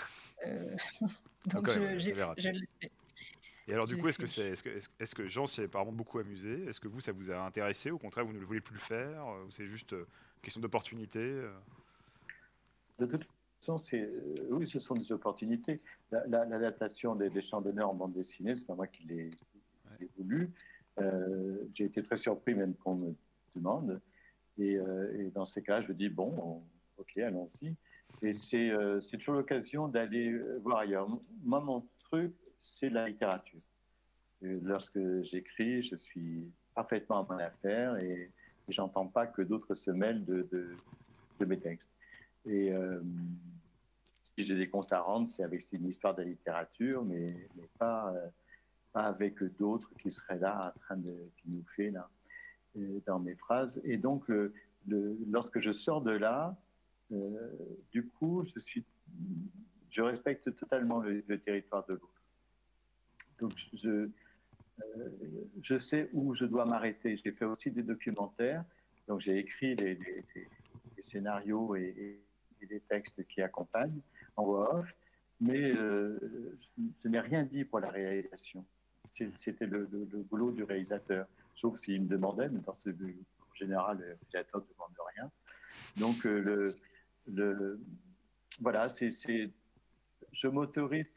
Donc, quand même, vous avez raté. je l'ai fait. Et alors, du coup, Je l'ai fait. est-ce que Jean s'est apparemment beaucoup amusé? Est-ce que vous, ça vous a intéressé? Au contraire, vous ne le voulez plus le faire? Ou c'est juste question d'opportunité? De toute façon, oui, ce sont des opportunités. L'adaptation des Chants d'honneur en bande dessinée, c'est pas moi qui l'ai voulu. J'ai été très surpris même qu'on me demande. Et dans ces cas, je dis bon, ok, allons-y. Et c'est toujours l'occasion d'aller voir ailleurs. Moi, mon truc, c'est la littérature. Lorsque j'écris, je suis parfaitement à mon affaire et j'entends pas que d'autres se mêlent de mes textes. Et si j'ai des comptes à rendre, c'est avec une histoire de la littérature, mais pas avec d'autres qui seraient là en train de pinouffer là dans mes phrases. Et donc, lorsque je sors de là, du coup, je respecte totalement le territoire de l'autre. Donc, je sais où je dois m'arrêter. J'ai fait aussi des documentaires, donc j'ai écrit les scénarios et les textes qui accompagnent en voix off, mais je n'ai rien dit pour la réalisation. C'était le boulot du réalisateur, sauf s'il me demandait, mais en général, le réalisateur ne demande rien. Donc, voilà, je m'autorise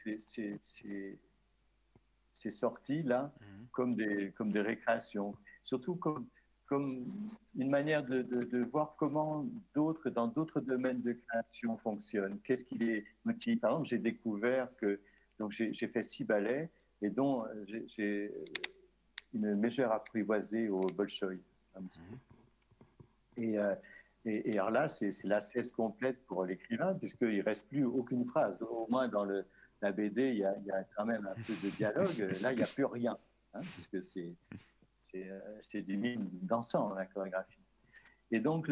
ces sorties-là comme des récréations, surtout comme une manière de voir comment dans d'autres domaines de création fonctionnent. Qu'est-ce qui les motive? Par exemple, j'ai découvert que j'ai fait 6 ballets et dont j'ai une mégère apprivoisée au Bolchoï. Et alors là, c'est la cesse complète pour l'écrivain, puisqu'il ne reste plus aucune phrase. Au moins, dans la BD, il y a quand même un peu de dialogue. Là, il n'y a plus rien, hein, puisque c'est c'est des mines dansant, la chorégraphie. Et donc,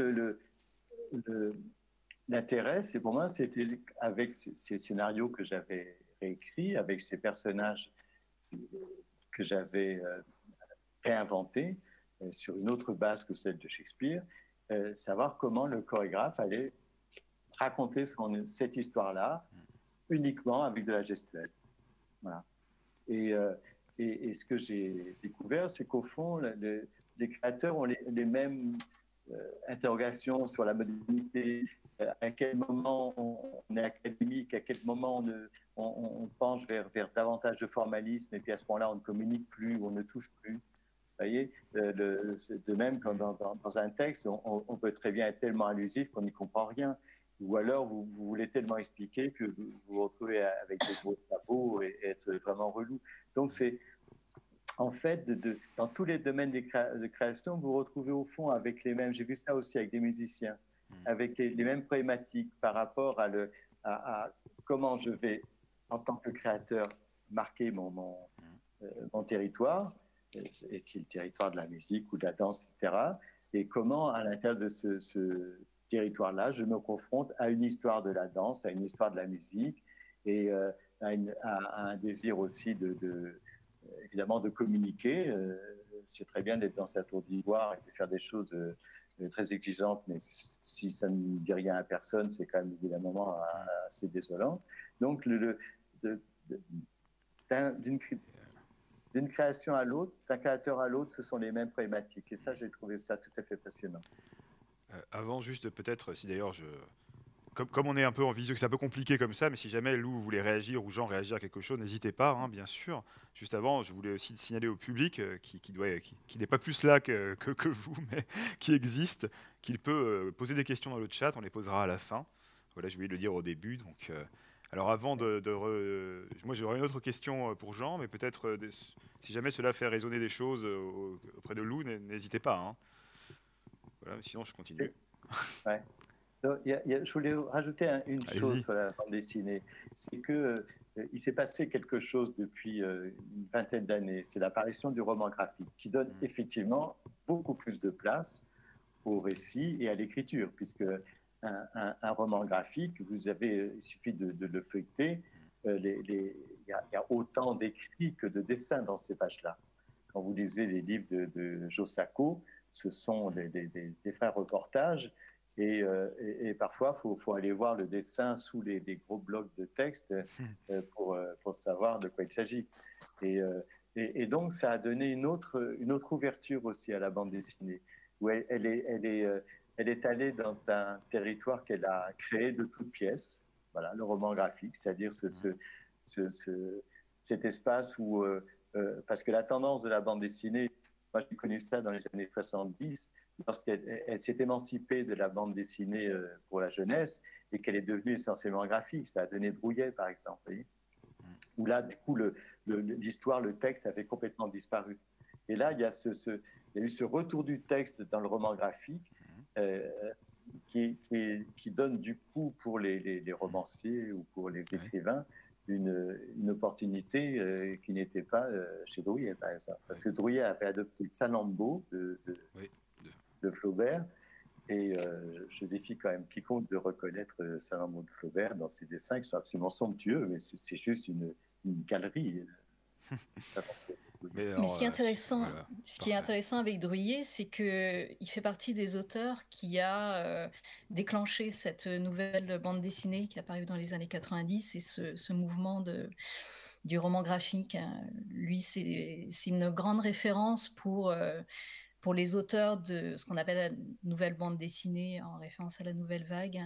l'intérêt, c'est pour moi, c'était avec ces scénarios que j'avais réécrits, avec ces personnages que j'avais réinventés sur une autre base que celle de Shakespeare, savoir comment le chorégraphe allait raconter cette histoire-là uniquement avec de la gestuelle. Voilà. Et ce que j'ai découvert, c'est qu'au fond, les créateurs ont les mêmes interrogations sur la modernité, à quel moment on est académique, à quel moment on penche vers davantage de formalisme, et puis à ce moment-là, on ne communique plus, on ne touche plus. Vous voyez, de même, quand dans un texte, on peut très bien être tellement allusif qu'on n'y comprend rien. Ou alors, vous voulez tellement expliquer que vous vous retrouvez avec des gros sabots et être vraiment relou. Donc, c'est en fait, dans tous les domaines de création, vous vous retrouvez au fond avec les mêmes. J'ai vu ça aussi avec des musiciens, avec les mêmes problématiques par rapport à comment je vais, en tant que créateur, marquer mon territoire, et qui est le territoire de la musique ou de la danse, etc. Et comment, à l'intérieur de ce territoire-là, je me confronte à une histoire de la danse, à une histoire de la musique, et à un désir aussi évidemment de communiquer. C'est très bien d'être dans sa tour d'ivoire et de faire des choses très exigeantes, mais si ça ne dit rien à personne, c'est quand même évidemment assez désolant. Donc, d'une création à l'autre, d'un créateur à l'autre, ce sont les mêmes problématiques. Et ça, j'ai trouvé ça tout à fait passionnant. Avant, juste peut-être, si d'ailleurs comme on est un peu en visio, que c'est un peu compliqué comme ça, mais si jamais Lou voulait réagir ou Jean réagir à quelque chose, n'hésitez pas, hein, bien sûr. Juste avant, je voulais aussi signaler au public qui n'est pas plus là que vous, mais qui existe, qu'il peut poser des questions dans le chat, on les posera à la fin. Voilà, je voulais le dire au début. Donc, alors avant moi j'aurais une autre question pour Jean, mais peut-être si jamais cela fait résonner des choses auprès de Lou, n'hésitez pas. Hein. Voilà, sinon je continue. Ouais. Je voulais rajouter une chose sur la bande dessinée, c'est que il s'est passé quelque chose depuis une vingtaine d'années, c'est l'apparition du roman graphique, qui donne effectivement beaucoup plus de place au récit et à l'écriture, puisque un roman graphique, il suffit de le feuilleter, il y a autant d'écrits que de dessins dans ces pages-là. Quand vous lisez les livres de Joe Sacco, ce sont des frères reportages. Et parfois, il faut aller voir le dessin sous des gros blocs de texte pour savoir de quoi il s'agit. Et donc, ça a donné une autre ouverture aussi à la bande dessinée, où elle est allée dans un territoire qu'elle a créé de toutes pièces, voilà, le roman graphique, c'est-à-dire cet espace où... parce que la tendance de la bande dessinée, moi j'ai connu ça dans les années 70, lorsqu'elle s'est émancipée de la bande dessinée pour la jeunesse et qu'elle est devenue essentiellement graphique. Ça a donné Drouillet, par exemple, vous voyez, où là, du coup, l'histoire, le texte avait complètement disparu. Et là, il y a eu ce retour du texte dans le roman graphique qui donne du coup pour les romanciers ou pour les écrivains une opportunité qui n'était pas chez Drouillet, par exemple. Parce que Drouillet avait adopté Salammbô de Flaubert, et je défie quand même quiconque de reconnaître Salammbô de Flaubert dans ses dessins qui sont absolument somptueux, mais c'est juste une galerie. Mais ce qui est intéressant avec Drouillet, c'est qu'il fait partie des auteurs qui a déclenché cette nouvelle bande dessinée qui est apparue dans les années 90 et ce mouvement du roman graphique. Lui, c'est une grande référence pour les auteurs de ce qu'on appelle la nouvelle bande dessinée, en référence à la nouvelle vague.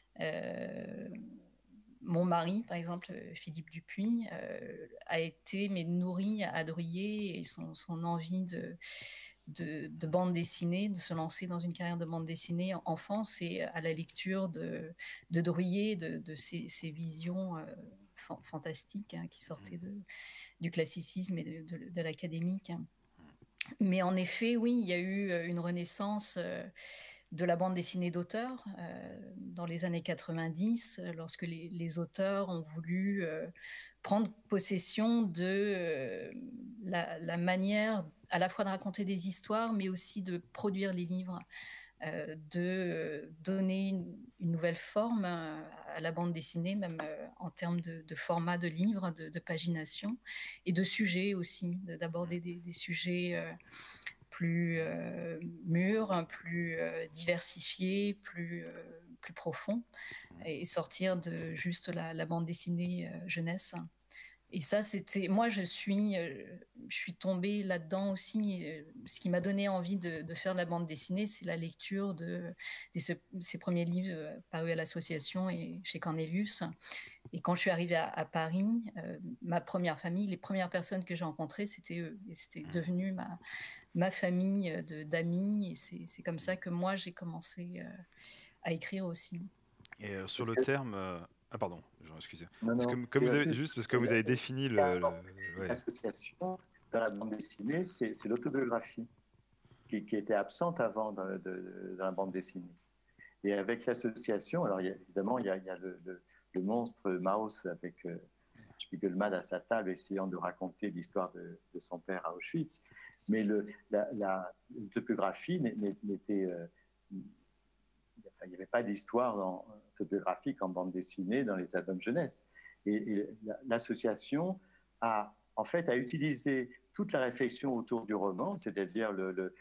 Mon mari, par exemple, Philippe Dupuis, a été nourri à Drouillet, et son envie de bande dessinée, de se lancer dans une carrière de bande dessinée enfant, c'est à la lecture de Drouillet, de ses visions fantastiques qui sortaient du classicisme et de l'académique. Mais en effet, oui, il y a eu une renaissance de la bande dessinée d'auteur dans les années 90, lorsque les auteurs ont voulu prendre possession de la manière à la fois de raconter des histoires, mais aussi de produire les livres, de donner une nouvelle forme à la bande dessinée, même en termes de format de livre, de pagination, et de sujets aussi, d'aborder des sujets plus mûrs, plus diversifiés, plus profonds, et sortir de juste la bande dessinée jeunesse. Et ça, c'était moi, je suis tombée là-dedans aussi, ce qui m'a donné envie de faire de la bande dessinée, c'est la lecture ces premiers livres, parus à l'association et chez Cornelius. Et quand je suis arrivée à Paris, ma première famille, les premières personnes que j'ai rencontrées, c'était eux, et c'était devenu ma famille, d'amis, et c'est comme ça que moi, j'ai commencé, à écrire aussi. Et sur Parce le que, terme... Ah pardon, excusez. non, Parce que non, comme vous avez, juste, juste parce que vous avez défini ouais. l'association dans la bande dessinée, c'est l'autobiographie qui était absente avant dans la bande dessinée. Et avec l'association, alors évidemment, il y a le monstre Maus avec Spiegelman à sa table essayant de raconter l'histoire de son père à Auschwitz. Mais l'autobiographie n'était. Il n'y avait pas d'histoire autobiographique en bande dessinée dans les albums jeunesse. Et l'association en fait, a utilisé toute la réflexion autour du roman, c'est-à-dire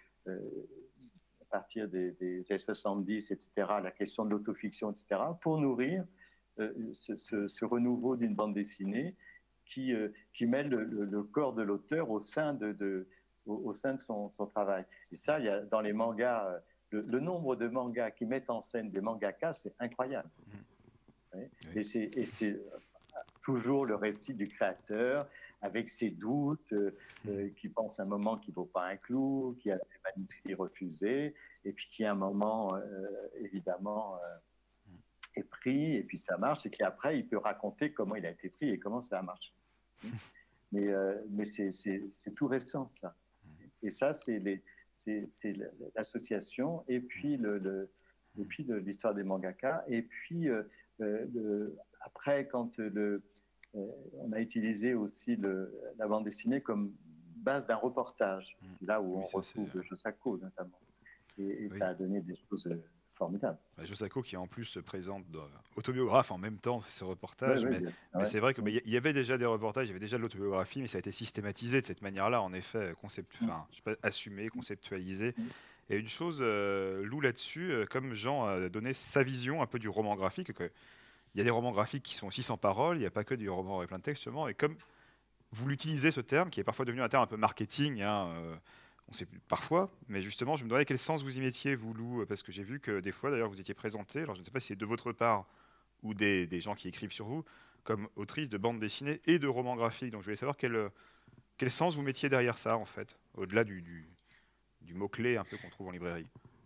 à partir des années 70, etc., la question de l'autofiction, etc., pour nourrir ce renouveau d'une bande dessinée qui mêle le corps de l'auteur au sein au sein de son travail. Et ça, il y a, dans les mangas, le nombre de mangas qui mettent en scène des mangakas, c'est incroyable. Ouais. Oui. Et c'est toujours le récit du créateur avec ses doutes, qui pense à un moment qu'il ne vaut pas un clou, qui a ses manuscrits refusés, et puis qui à un moment, évidemment, est pris, et puis ça marche, et qu'après, il peut raconter comment il a été pris et comment ça a marché. Mais c'est tout récent, ça. Et ça, c'est l'association, et puis l'histoire des mangakas, et puis après, quand on a utilisé aussi la bande dessinée comme base d'un reportage, c'est là où on retrouve Josako notamment, et ça a donné des choses formidables. Josako qui en plus se présente autobiographe en même temps ce reportage, mais c'est vrai qu'il y avait déjà des reportages, il y avait déjà de l'autobiographie, mais ça a été systématisé de cette manière-là, en effet, assumé, conceptualisé. Et une chose, Lou, là-dessus, comme Jean a donné sa vision un peu du roman graphique, il y a des romans graphiques qui sont aussi sans parole, il n'y a pas que du roman avec plein de textes, justement, et comme vous l'utilisez ce terme, qui est parfois devenu un terme un peu marketing, on sait plus parfois, mais justement, je me demandais quel sens vous y mettiez, vous, Lou, parce que j'ai vu que des fois, d'ailleurs, vous étiez présenté, alors je ne sais pas si c'est de votre part ou des gens qui écrivent sur vous, comme autrice de bande dessinée et de romans graphiques. Donc je voulais savoir quel sens vous mettiez derrière ça, en fait, au-delà du mot-clé un peu qu'on trouve en librairie.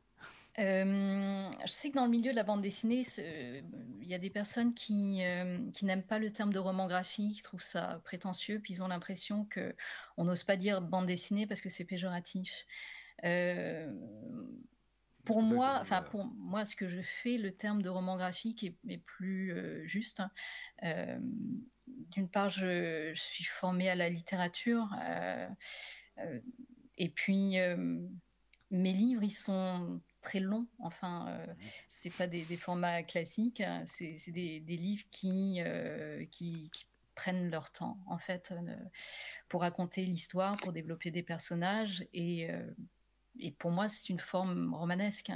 Je sais que dans le milieu de la bande dessinée, il y a des personnes qui n'aiment pas le terme de roman graphique, qui trouvent ça prétentieux, puis ils ont l'impression qu'on n'ose pas dire bande dessinée parce que c'est péjoratif. Pour moi, ce que je fais, le terme de roman graphique est plus juste. D'une part, je suis formée à la littérature, et puis mes livres, ils sont très longs. Enfin, c'est pas des formats classiques. C'est des livres qui prennent leur temps, en fait, pour raconter l'histoire, pour développer des personnages. Et pour moi, c'est une forme romanesque.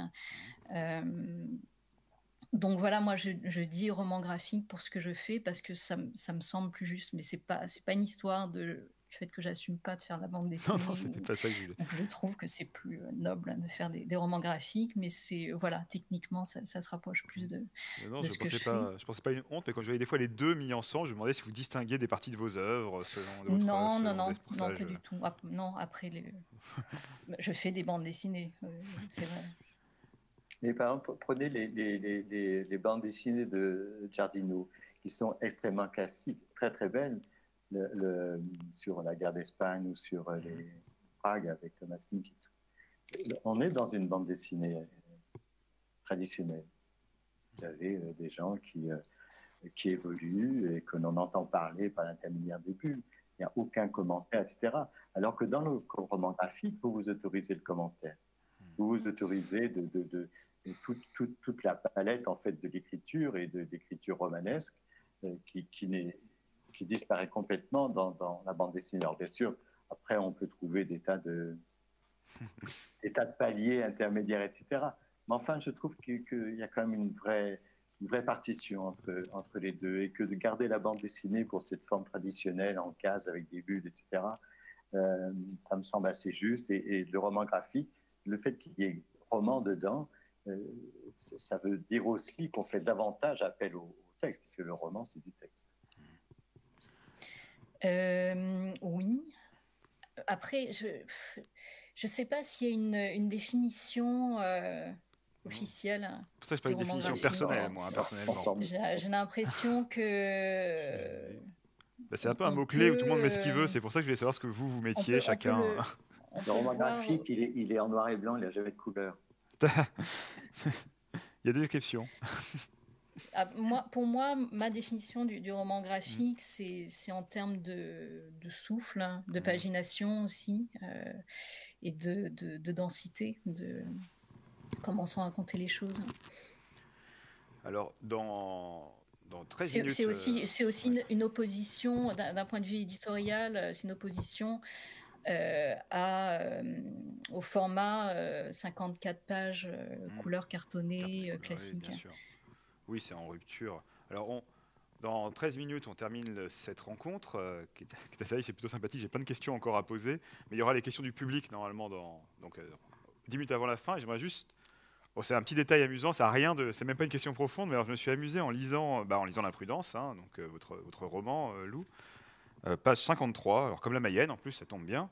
Donc voilà, moi, je dis roman graphique pour ce que je fais parce que ça me semble plus juste. Mais c'est pas une histoire du fait que j'assume pas de faire de la bande dessinée. Non, c'était pas ça que je voulais. Donc je trouve que c'est plus noble de faire des romans graphiques, mais c'est voilà, techniquement, ça se rapproche plus de ce que je fais. Je pensais pas une honte, mais quand je voyais des fois les deux mis ensemble, je me demandais si vous distinguiez des parties de vos œuvres selon Non, pas du tout. Non, après, je fais des bandes dessinées, c'est vrai. Mais par exemple, prenez les bandes dessinées de Giardino, qui sont extrêmement classiques, très très belles, sur la guerre d'Espagne ou sur les Prague avec Thomas Slinky. On est dans une bande dessinée traditionnelle. Vous avez des gens qui qui évolue et que l'on entend parler par l'intermédiaire des bulles. Il n'y a aucun commentaire, etc. Alors que dans le roman graphique, vous vous autorisez le commentaire. Vous vous autorisez toute la palette en fait de l'écriture et de l'écriture romanesque qui disparaît complètement dans la bande dessinée. Alors bien sûr, après on peut trouver des tas de paliers intermédiaires, etc. Mais enfin, je trouve qu'il y a quand même une vraie partition entre les deux, et que de garder la bande dessinée pour cette forme traditionnelle en case avec des bulles, etc., ça me semble assez juste. Et le roman graphique, le fait qu'il y ait roman dedans, ça veut dire aussi qu'on fait davantage appel au texte, puisque le roman, c'est du texte. Oui. Après, je ne sais pas s'il y a une définition officielle. Pour ça, je pas une définition personnelle, moi, personnellement. J'ai l'impression que... c'est un peu un mot-clé où tout le monde met ce qu'il veut. C'est pour ça que je voulais savoir ce que vous mettiez chacun. Le roman graphique, il est en noir et blanc, il n'a jamais de couleur. Il y a des exceptions. Pour moi, ma définition du roman graphique, c'est en termes de souffle, hein, de pagination aussi, et de densité, de comment sont racontées les choses. Alors, dans 13 minutes... C'est aussi une opposition, d'un point de vue éditorial, c'est une opposition au format 54 pages, couleur cartonnée, classique. Oui, bien sûr. Oui, c'est en rupture. Alors, dans 13 minutes, on termine cette rencontre, qui est assez riche, c'est plutôt sympathique. J'ai plein de questions encore à poser, mais il y aura les questions du public, normalement, 10 minutes avant la fin. Et j'aimerais juste... Bon, c'est un petit détail amusant, c'est même pas une question profonde, mais alors je me suis amusé en lisant L'Imprudence, hein, donc votre roman, Lou, page 53, alors comme la Mayenne, en plus, ça tombe bien.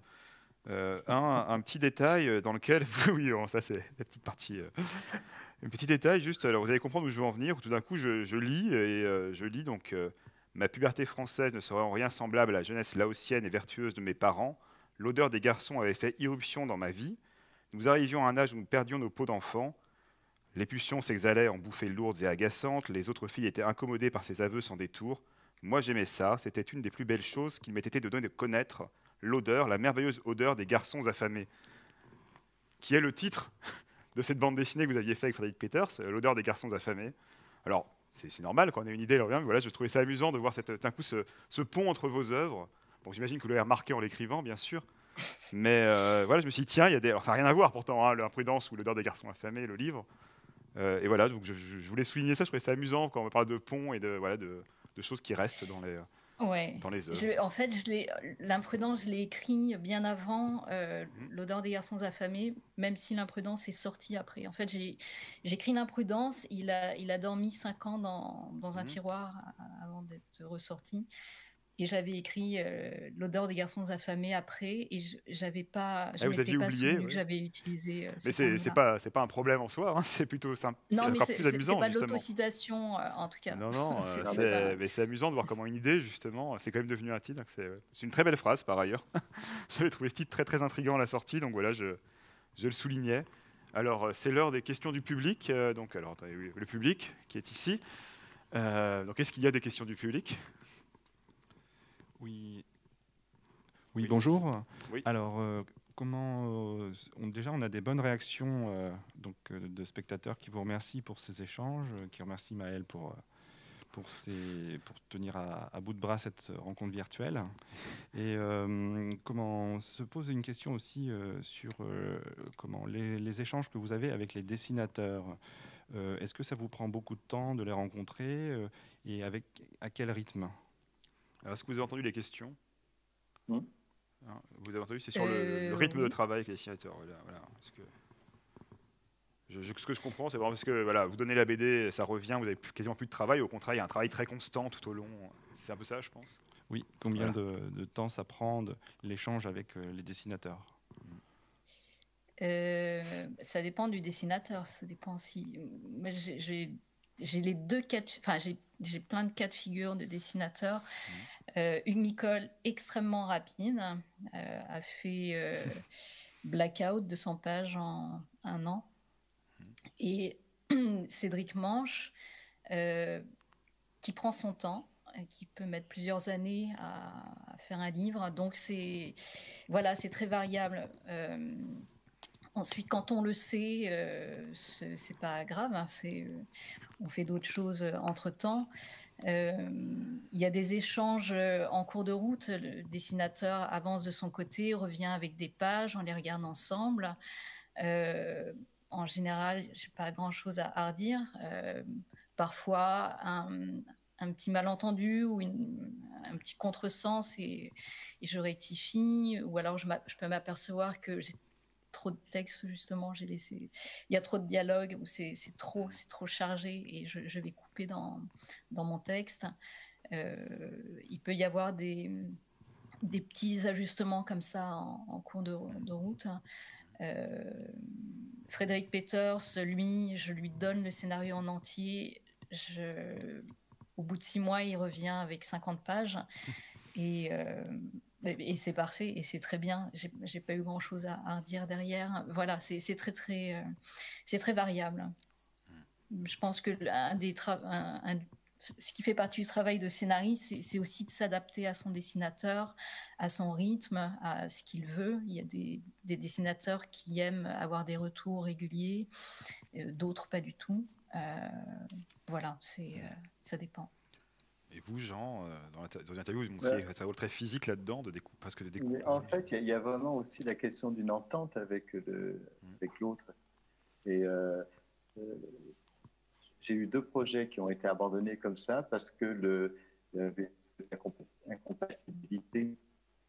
Un petit détail dans lequel... oui, bon, ça c'est la petite partie... Un petit détail, juste, alors vous allez comprendre où je veux en venir, où tout d'un coup je lis, et je lis donc ma puberté française ne serait en rien semblable à la jeunesse laotienne et vertueuse de mes parents. L'odeur des garçons avait fait irruption dans ma vie. Nous arrivions à un âge où nous perdions nos peaux d'enfants. Les pulsions s'exhalaient en bouffées lourdes et agaçantes. Les autres filles étaient incommodées par ces aveux sans détour. Moi j'aimais ça, c'était une des plus belles choses qu'il m'était été donné de connaître, l'odeur, la merveilleuse odeur des garçons affamés. Qui est le titre de cette bande dessinée que vous aviez fait avec Frédéric Peters, L'odeur des garçons affamés. Alors, c'est normal quand on a une idée, alors bien, mais voilà, je trouvais ça amusant de voir d'un coup ce pont entre vos œuvres. Bon, j'imagine que vous l'avez remarqué en l'écrivant, bien sûr. Mais voilà, je me suis dit, tiens, il y a des... Alors, ça n'a rien à voir pourtant, hein, l'imprudence ou l'odeur des garçons affamés, le livre. Et voilà, donc je voulais souligner ça, je trouvais ça amusant quand on parle de pont et de choses qui restent dans les... Ouais. Dans les œuvres. En fait, l'imprudence, je l'ai écrit bien avant L'odeur des garçons affamés, même si l'imprudence est sortie après. En fait, j'ai écrit l'imprudence, il a dormi 5 ans dans un tiroir avant d'être ressorti. Et j'avais écrit L'odeur des garçons affamés après, et je m'étais pas souvenu que j'avais utilisé ce terme-là. Mais c'est pas un problème en soi, hein, c'est plutôt simple. Non, mais plus amusant, c'est pas de justement. l'autocitation, en tout cas. Non, mais c'est amusant de voir comment une idée, justement, c'est quand même devenu un titre. C'est une très belle phrase, par ailleurs. J'avais trouvé ce titre très, très intriguant à la sortie, donc voilà, je le soulignais. Alors, c'est l'heure des questions du public. Le public qui est ici. Donc, est-ce qu'il y a des questions du public ? Oui, bonjour. Oui. Alors, déjà, on a des bonnes réactions de spectateurs qui vous remercient pour ces échanges, qui remercient Maël pour tenir à bout de bras cette rencontre virtuelle. Et se pose une question aussi sur les échanges que vous avez avec les dessinateurs. Est-ce que ça vous prend beaucoup de temps de les rencontrer et à quel rythme ? Alors, est-ce que vous avez entendu les questions ? Vous avez entendu ? C'est sur le rythme de travail avec les dessinateurs. Voilà. Ce que je comprends, c'est vraiment parce que voilà, vous donnez la BD, ça revient, vous avez quasiment plus de travail. Au contraire, il y a un travail très constant tout au long. C'est un peu ça, je pense. Oui. Combien de temps ça prend l'échange avec les dessinateurs ? Ça dépend du dessinateur. Ça dépend si. Moi, j'ai les deux cas. J'ai plein de cas de figure de dessinateurs. Hugues Micol, extrêmement rapide, a fait Blackout, 200 pages en 1 an. Et Cédric Manche, qui prend son temps, qui peut mettre plusieurs années à faire un livre. Donc voilà, c'est très variable. Ensuite, quand on le sait, c'est pas grave, hein, on fait d'autres choses entre-temps. Il y a des échanges en cours de route. Le dessinateur avance de son côté, revient avec des pages, on les regarde ensemble. En général, j'ai pas grand-chose à redire. Parfois, un petit malentendu ou un petit contresens et je rectifie, ou alors je peux m'apercevoir que j'ai trop de texte, justement, il y a trop de dialogue, ou c'est trop chargé et je vais couper dans mon texte. Il peut y avoir des petits ajustements comme ça en cours de route. Frédéric Peters, lui, je lui donne le scénario en entier. Au bout de 6 mois, il revient avec 50 pages et c'est parfait et c'est très bien. J'ai pas eu grand chose à redire derrière. Voilà, c'est très variable. Je pense que ce qui fait partie du travail de scénariste, c'est aussi de s'adapter à son dessinateur, à son rythme, à ce qu'il veut. Il y a des dessinateurs qui aiment avoir des retours réguliers, d'autres pas du tout. Voilà, ça dépend. Et vous, Jean, dans l'interview, vous montriez un rôle très physique là-dedans, presque de découpage. En fait, il y a vraiment aussi la question d'une entente avec l'autre. Et j'ai eu 2 projets qui ont été abandonnés comme ça parce que il y avait une incompatibilité.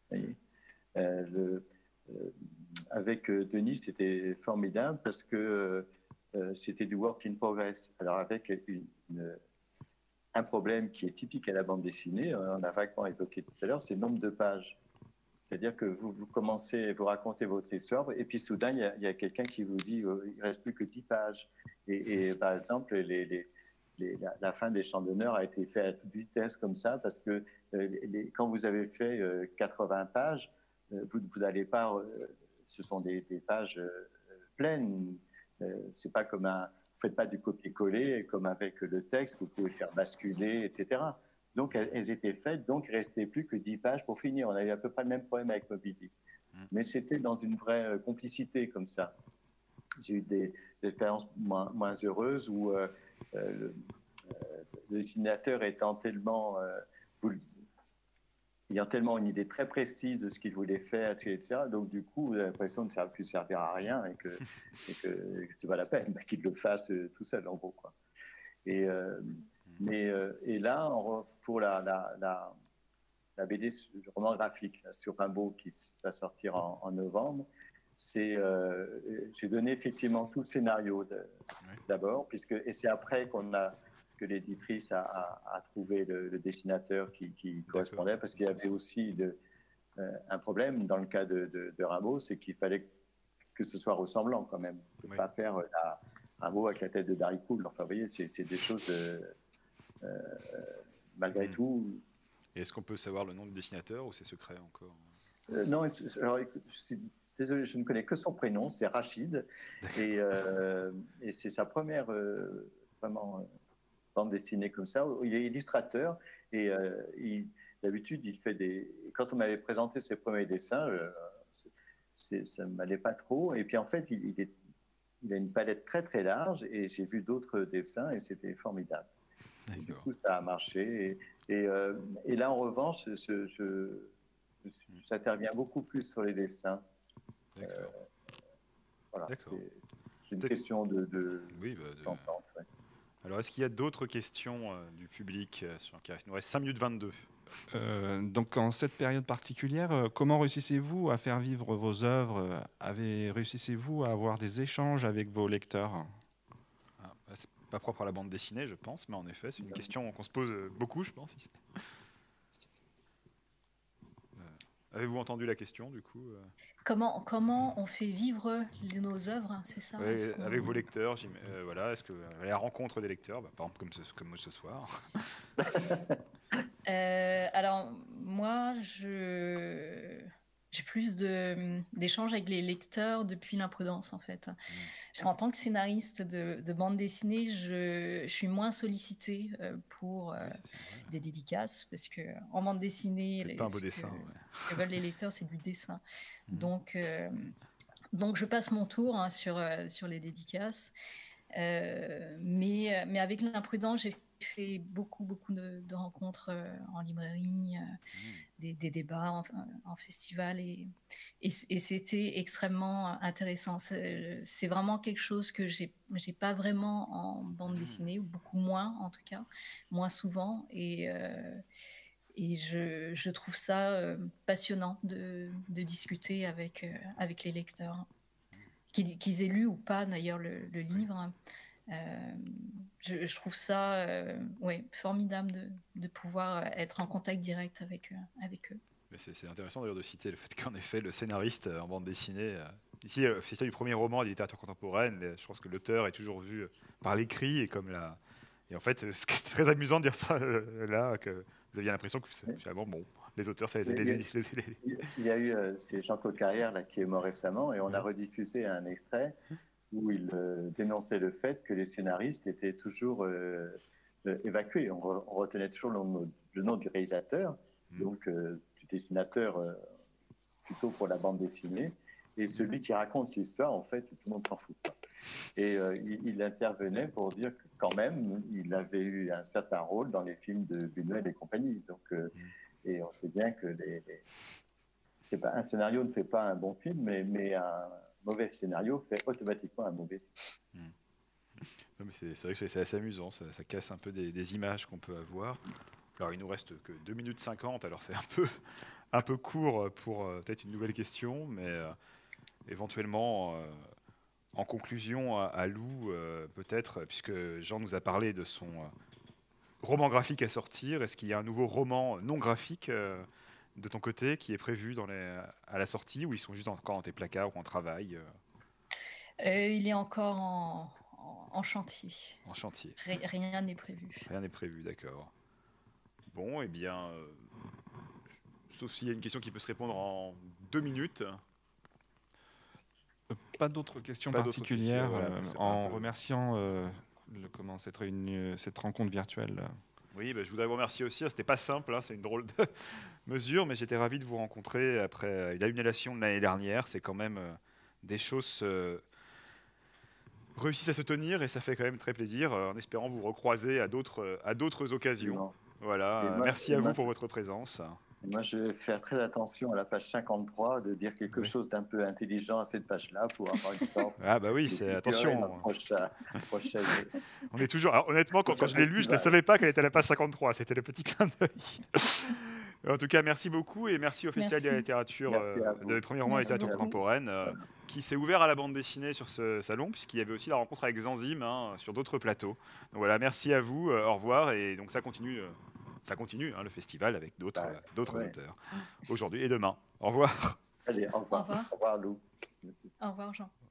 Avec Denis, c'était formidable parce que c'était du work in progress. Alors avec un problème qui est typique à la bande dessinée, on a vaguement évoqué tout à l'heure, c'est le nombre de pages. C'est-à-dire que vous commencez, vous racontez votre histoire, et puis soudain, il y a quelqu'un qui vous dit il ne reste plus que 10 pages. Et par exemple, la fin des Champs d'honneur a été faite à toute vitesse comme ça, parce que quand vous avez fait 80 pages, vous n'allez pas... ce sont des pages pleines. C'est pas comme vous faites pas du copier-coller comme avec le texte, vous pouvez faire basculer, etc. Donc, elles étaient faites, donc il ne restait plus que 10 pages pour finir. On avait à peu près le même problème avec Moby Dick. Mais c'était dans une vraie complicité comme ça. J'ai eu des expériences moins heureuses où le dessinateur étant tellement... ayant tellement une idée très précise de ce qu'il voulait faire, etc. Donc, du coup, vous avez l'impression de ne plus servir à rien et que c'est pas la peine qu'il le fasse tout seul, en gros, quoi. Et là, pour la BD, le roman graphique sur Rimbaud qui va sortir en novembre, j'ai donné effectivement tout le scénario d'abord, et c'est après que l'éditrice a trouvé le dessinateur qui correspondait, parce qu'il y avait aussi un problème dans le cas de Rimbaud, c'est qu'il fallait que ce soit ressemblant quand même. Il ne faut pas faire Rimbaud avec la tête de Darry Poole. Enfin, vous voyez, c'est des choses... malgré tout. Et est-ce qu'on peut savoir le nom du dessinateur ou c'est secret encore? Non, alors, désolé, je ne connais que son prénom, c'est Rachid, et c'est sa première vraiment bande dessinée comme ça. Il est illustrateur et d'habitude il fait quand on m'avait présenté ses premiers dessins, ça ne m'allait pas trop. Et puis en fait, il a une palette très très large et j'ai vu d'autres dessins et c'était formidable. Du coup, ça a marché. Et là, en revanche, j'interviens beaucoup plus sur les dessins. Voilà, c'est une question d'entente. Ouais. Alors, est-ce qu'il y a d'autres questions du public il nous reste 5 minutes 22. Donc, en cette période particulière, comment réussissez-vous à faire vivre vos œuvres? Réussissez-vous à avoir des échanges avec vos lecteurs? C'est pas propre à la bande dessinée, je pense, mais en effet, c'est une question qu'on se pose beaucoup, je pense. Ici. Avez-vous entendu la question, du coup Comment on fait vivre nos œuvres, c'est ça? Avec vos lecteurs, voilà, est-ce que la rencontre des lecteurs, par exemple comme ce soir Alors, moi, j'ai plus d'échanges avec les lecteurs depuis l'imprudence, en fait. Parce qu'en tant que scénariste de bande dessinée, je suis moins sollicitée pour Oui, c'est vrai. des dédicaces, parce qu'en bande dessinée, Faites pas un beau dessin. Ouais. ce que veulent les lecteurs, c'est du dessin. Mhm. Donc je passe mon tour hein, sur les dédicaces. Mais avec l'imprudence, j'ai fait beaucoup de rencontres en librairie, des débats en festival, et c'était extrêmement intéressant. C'est vraiment quelque chose que j'ai pas vraiment en bande dessinée, ou beaucoup moins en tout cas, moins souvent, et je trouve ça passionnant de discuter avec les lecteurs, qu'ils aient lu ou pas d'ailleurs le livre. Je trouve ça ouais, formidable de pouvoir être en contact direct avec eux. Mais c'est intéressant d'ailleurs de citer le fait qu'en effet, le scénariste en bande dessinée, ici, c'est du premier roman de littérature contemporaine, je pense que l'auteur est toujours vu par l'écrit et comme la. Et en fait, c'est très amusant de dire ça là, que vous aviez l'impression que finalement, bon, les auteurs, ça Il y a eu, c'est Jean-Claude Carrière là, qui est mort récemment, et on a rediffusé un extrait où il dénonçait le fait que les scénaristes étaient toujours évacués. On retenait toujours le nom du réalisateur, donc du dessinateur plutôt pour la bande dessinée, et celui qui raconte l'histoire, en fait, tout le monde s'en fout. Et il intervenait pour dire que quand même, il avait eu un certain rôle dans les films de Buñuel et compagnie. Donc, et on sait bien que c'est pas, un scénario ne fait pas un bon film, mais un mauvais scénario fait automatiquement un mauvais film. C'est vrai que c'est assez amusant, ça casse un peu des images qu'on peut avoir. Alors il nous reste que 2 minutes 50, alors c'est un peu court pour peut-être une nouvelle question, mais éventuellement, en conclusion à Lou, peut-être, puisque Jean nous a parlé de son roman graphique à sortir, est-ce qu'il y a un nouveau roman non graphique de ton côté qui est prévu à la sortie, ou ils sont juste encore dans tes placards ou en travail Il est encore en chantier. En chantier. Rien n'est prévu. Rien n'est prévu, d'accord. Bon, eh bien, sauf s'il y a une question qui peut se répondre en 2 minutes. Pas d'autres questions Pas d'autres particulières, questions, voilà, en remerciant cette rencontre virtuelle. Oui, bah, je voudrais vous remercier aussi. C'était pas simple, hein, c'est une drôle de mesure, mais j'étais ravi de vous rencontrer après une annulation de l'année dernière. C'est quand même des choses réussissent à se tenir et ça fait quand même très plaisir, en espérant vous recroiser à d'autres occasions. Voilà, merci à vous pour votre présence. Moi, je vais faire très attention à la page 53, de dire quelque chose d'un peu intelligent à cette page-là pour avoir une chance. Ah bah oui, c'est attention. Prochaine. On est toujours. Alors, honnêtement, quand je l'ai lu, je ne savais pas qu'elle était à la page 53. C'était le petit clin d'œil. En tout cas, merci beaucoup et merci au Festival de la littérature, de premier roman de littérature contemporaine, qui s'est ouvert à la bande dessinée sur ce salon, puisqu'il y avait aussi la rencontre avec Zanzim sur d'autres plateaux. Donc voilà, merci à vous, au revoir, et donc ça continue. Ça continue, le festival, avec d'autres auteurs, aujourd'hui et demain. Au revoir. Allez, au revoir. Au revoir. Au revoir, Lou. Au revoir, Jean.